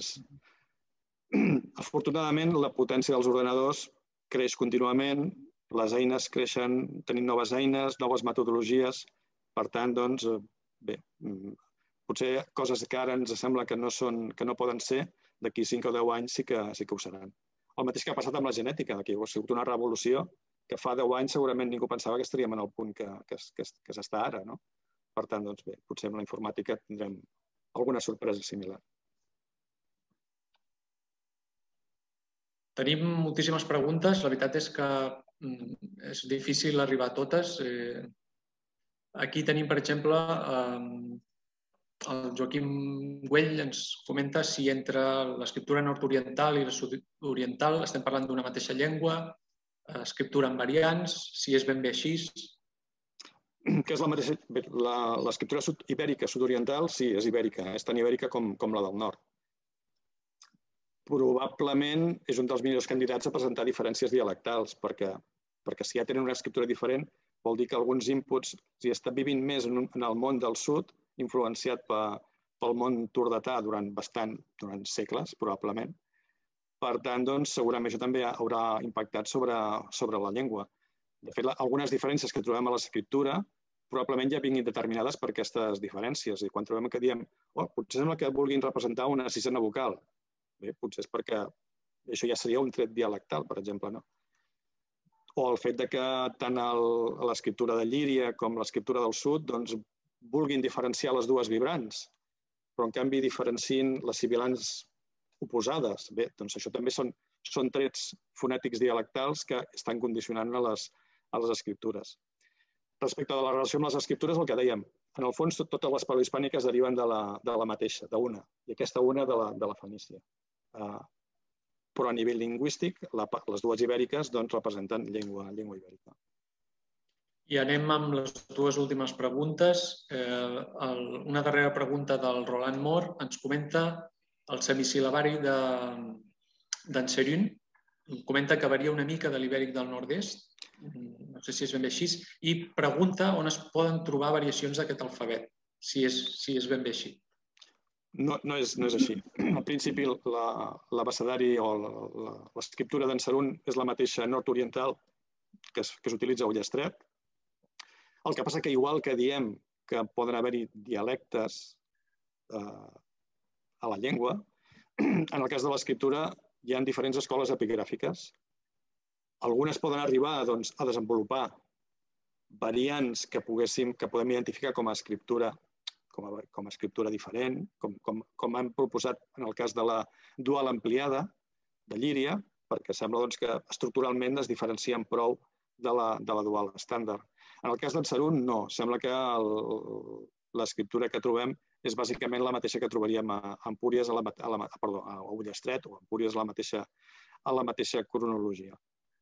Afortunadament, la potència dels ordenadors creix contínuament, les eines creixen, tenim noves eines, noves metodologies. Per tant, doncs, bé, potser coses que ara ens sembla que no poden ser, d'aquí cinc o deu anys sí que ho seran. El mateix que ha passat amb la genètica, que ha sigut una revolució que fa deu anys segurament ningú pensava que estaríem en el punt que s'està ara. Per tant, doncs bé, potser amb la informàtica tindrem alguna sorpresa similar. Tenim moltíssimes preguntes. La veritat és que és difícil arribar a totes. Aquí tenim, per exemple, el Joaquim Güell ens comenta si entre l'escriptura nord-oriental i la sud-oriental estem parlant d'una mateixa llengua, escriptura en variants, si és ben bé així. que és la mateixa... L'escriptura ibèrica sud-oriental, sí, és ibèrica, és tan ibèrica com, com la del nord. Probablement és un dels millors candidats a presentar diferències dialectals, perquè, perquè si ja tenen una escriptura diferent, vol dir que alguns inputs, si està vivint més en, un, en el món del sud, influenciat per, pel món turdetà durant bastant, durant segles, probablement. Per tant, doncs, segurament això també haurà impactat sobre, sobre la llengua. De fet, algunes diferències que trobem a l'escriptura probablement ja vinguin determinades per aquestes diferències. I quan trobem que diem, oh, potser sembla que vulguin representar una sisena vocal. Bé, potser és perquè això ja seria un tret dialectal, per exemple, no? O el fet de que tant l'escriptura de Llíria com l'escriptura del sud doncs, vulguin diferenciar les dues vibrants, però en canvi diferencien les sibilants oposades. Bé, doncs això també són, són trets fonètics dialectals que estan condicionant a les, a les escriptures. Respecte de la relació amb les escriptures, el que dèiem, en el fons totes les paleohispàniques deriven de la, de la mateixa, d'una, i aquesta una de la, de la fenícia. Uh, però a nivell lingüístic, la, les dues ibèriques doncs, representen llengua, llengua ibèrica. I anem amb les dues últimes preguntes. Eh, el, una darrera pregunta del Roland Mor ens comenta el semisil·labari d'en Serun. Comenta que varia una mica de l'ibèric del nord-est, no sé si és ben bé així, i pregunta on es poden trobar variacions d'aquest alfabet, si és, si és ben bé així. No, no, és, no és així. Al principi, l'abecedari o l'escriptura d'en Serun és la mateixa nord-oriental que s'utilitza a Ullastret. El que passa que, igual que diem que poden haver-hi dialectes eh, a la llengua, en el cas de l'escriptura hi ha diferents escoles epigràfiques. Algunes poden arribar doncs, a desenvolupar variants que, poguéssim, que podem identificar com a escriptura com a, com a escriptura diferent, com, com, com han proposat en el cas de la dual ampliada de Llíria, perquè sembla doncs, que estructuralment es diferencien prou de la, de la dual estàndard. En el cas d'en Serun, no. Sembla que l'escriptura que trobem és bàsicament la mateixa que trobaríem a Empúries, a, la, a, la, perdó, a Ullastret, o a Empúries a la mateixa, a la mateixa cronologia.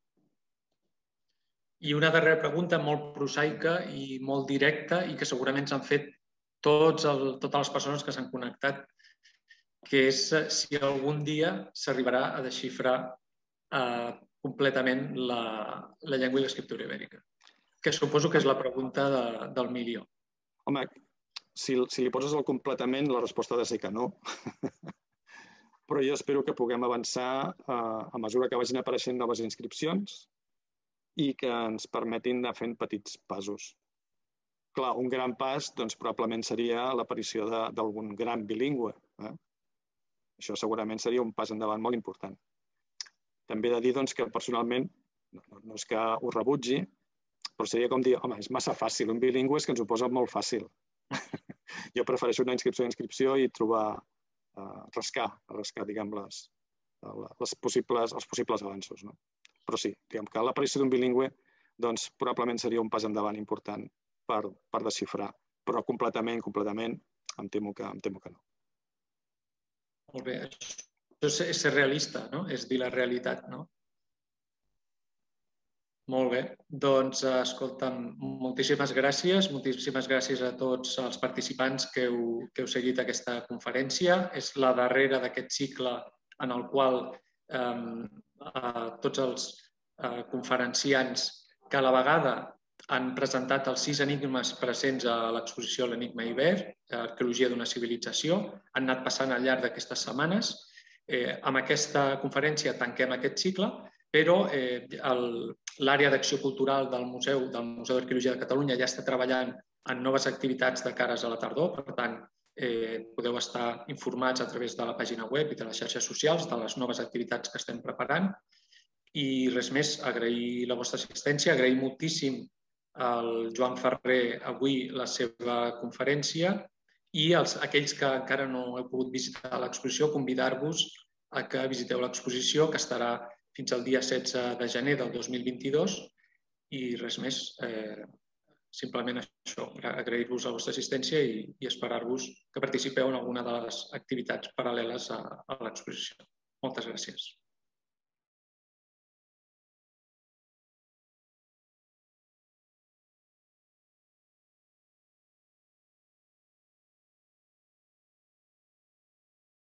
I una darrera pregunta molt prosaica i molt directa i que segurament s'han fet tots el, totes les persones que s'han connectat, que és si algun dia s'arribarà a desxifrar eh, completament la, la llengua i l'escriptura ibèrica. Que suposo que és la pregunta de, del milió. Home, si, si li poses el completament, la resposta ha de ser que no. Però jo espero que puguem avançar eh, a mesura que vagin apareixent noves inscripcions i que ens permetin anar fent petits passos. Clar, un gran pas doncs, probablement seria l'aparició d'algun gran bilingüe. Eh? Això segurament seria un pas endavant molt important. També he de dir doncs, que personalment, no, no és que ho rebutgi, però seria com dir, home, és massa fàcil, un bilingüe és que ens ho posa molt fàcil. Jo prefereixo una inscripció a inscripció i trobar, eh, rascar, rascar, diguem, les, les possibles, els possibles avanços. No? Però sí, diguem que l'aparició d'un bilingüe doncs, probablement seria un pas endavant important per, per desxifrar, però completament, completament, em temo que, em temo que no. Molt bé, això és ser realista, no? És dir la realitat, no? Molt bé, doncs, escolta'm, moltíssimes gràcies, moltíssimes gràcies a tots els participants que heu, que heu seguit aquesta conferència. És la darrera d'aquest cicle en el qual eh, eh, tots els eh, conferenciants que a la vegada han presentat els sis enigmes presents a l'exposició L'Enigma Ibèric, Arqueologia d'una civilització. Han anat passant al llarg d'aquestes setmanes. Eh, amb aquesta conferència tanquem aquest cicle, però eh, l'àrea d'acció cultural del Museu del Museu d'Arqueologia de Catalunya ja està treballant en noves activitats de cares a la tardor. Per tant, eh, podeu estar informats a través de la pàgina web i de les xarxes socials de les noves activitats que estem preparant. I res més, agrair la vostra assistència, agrair moltíssim al Joan Ferrer avui la seva conferència i els, aquells que encara no heu pogut visitar l'exposició, convidar-vos a que visiteu l'exposició, que estarà fins al dia setze de gener del dos mil vint-i-dos. I res més, eh, simplement això, agrair-vos la vostra assistència i, i esperar-vos que participeu en alguna de les activitats paral·leles a, a l'exposició. Moltes gràcies.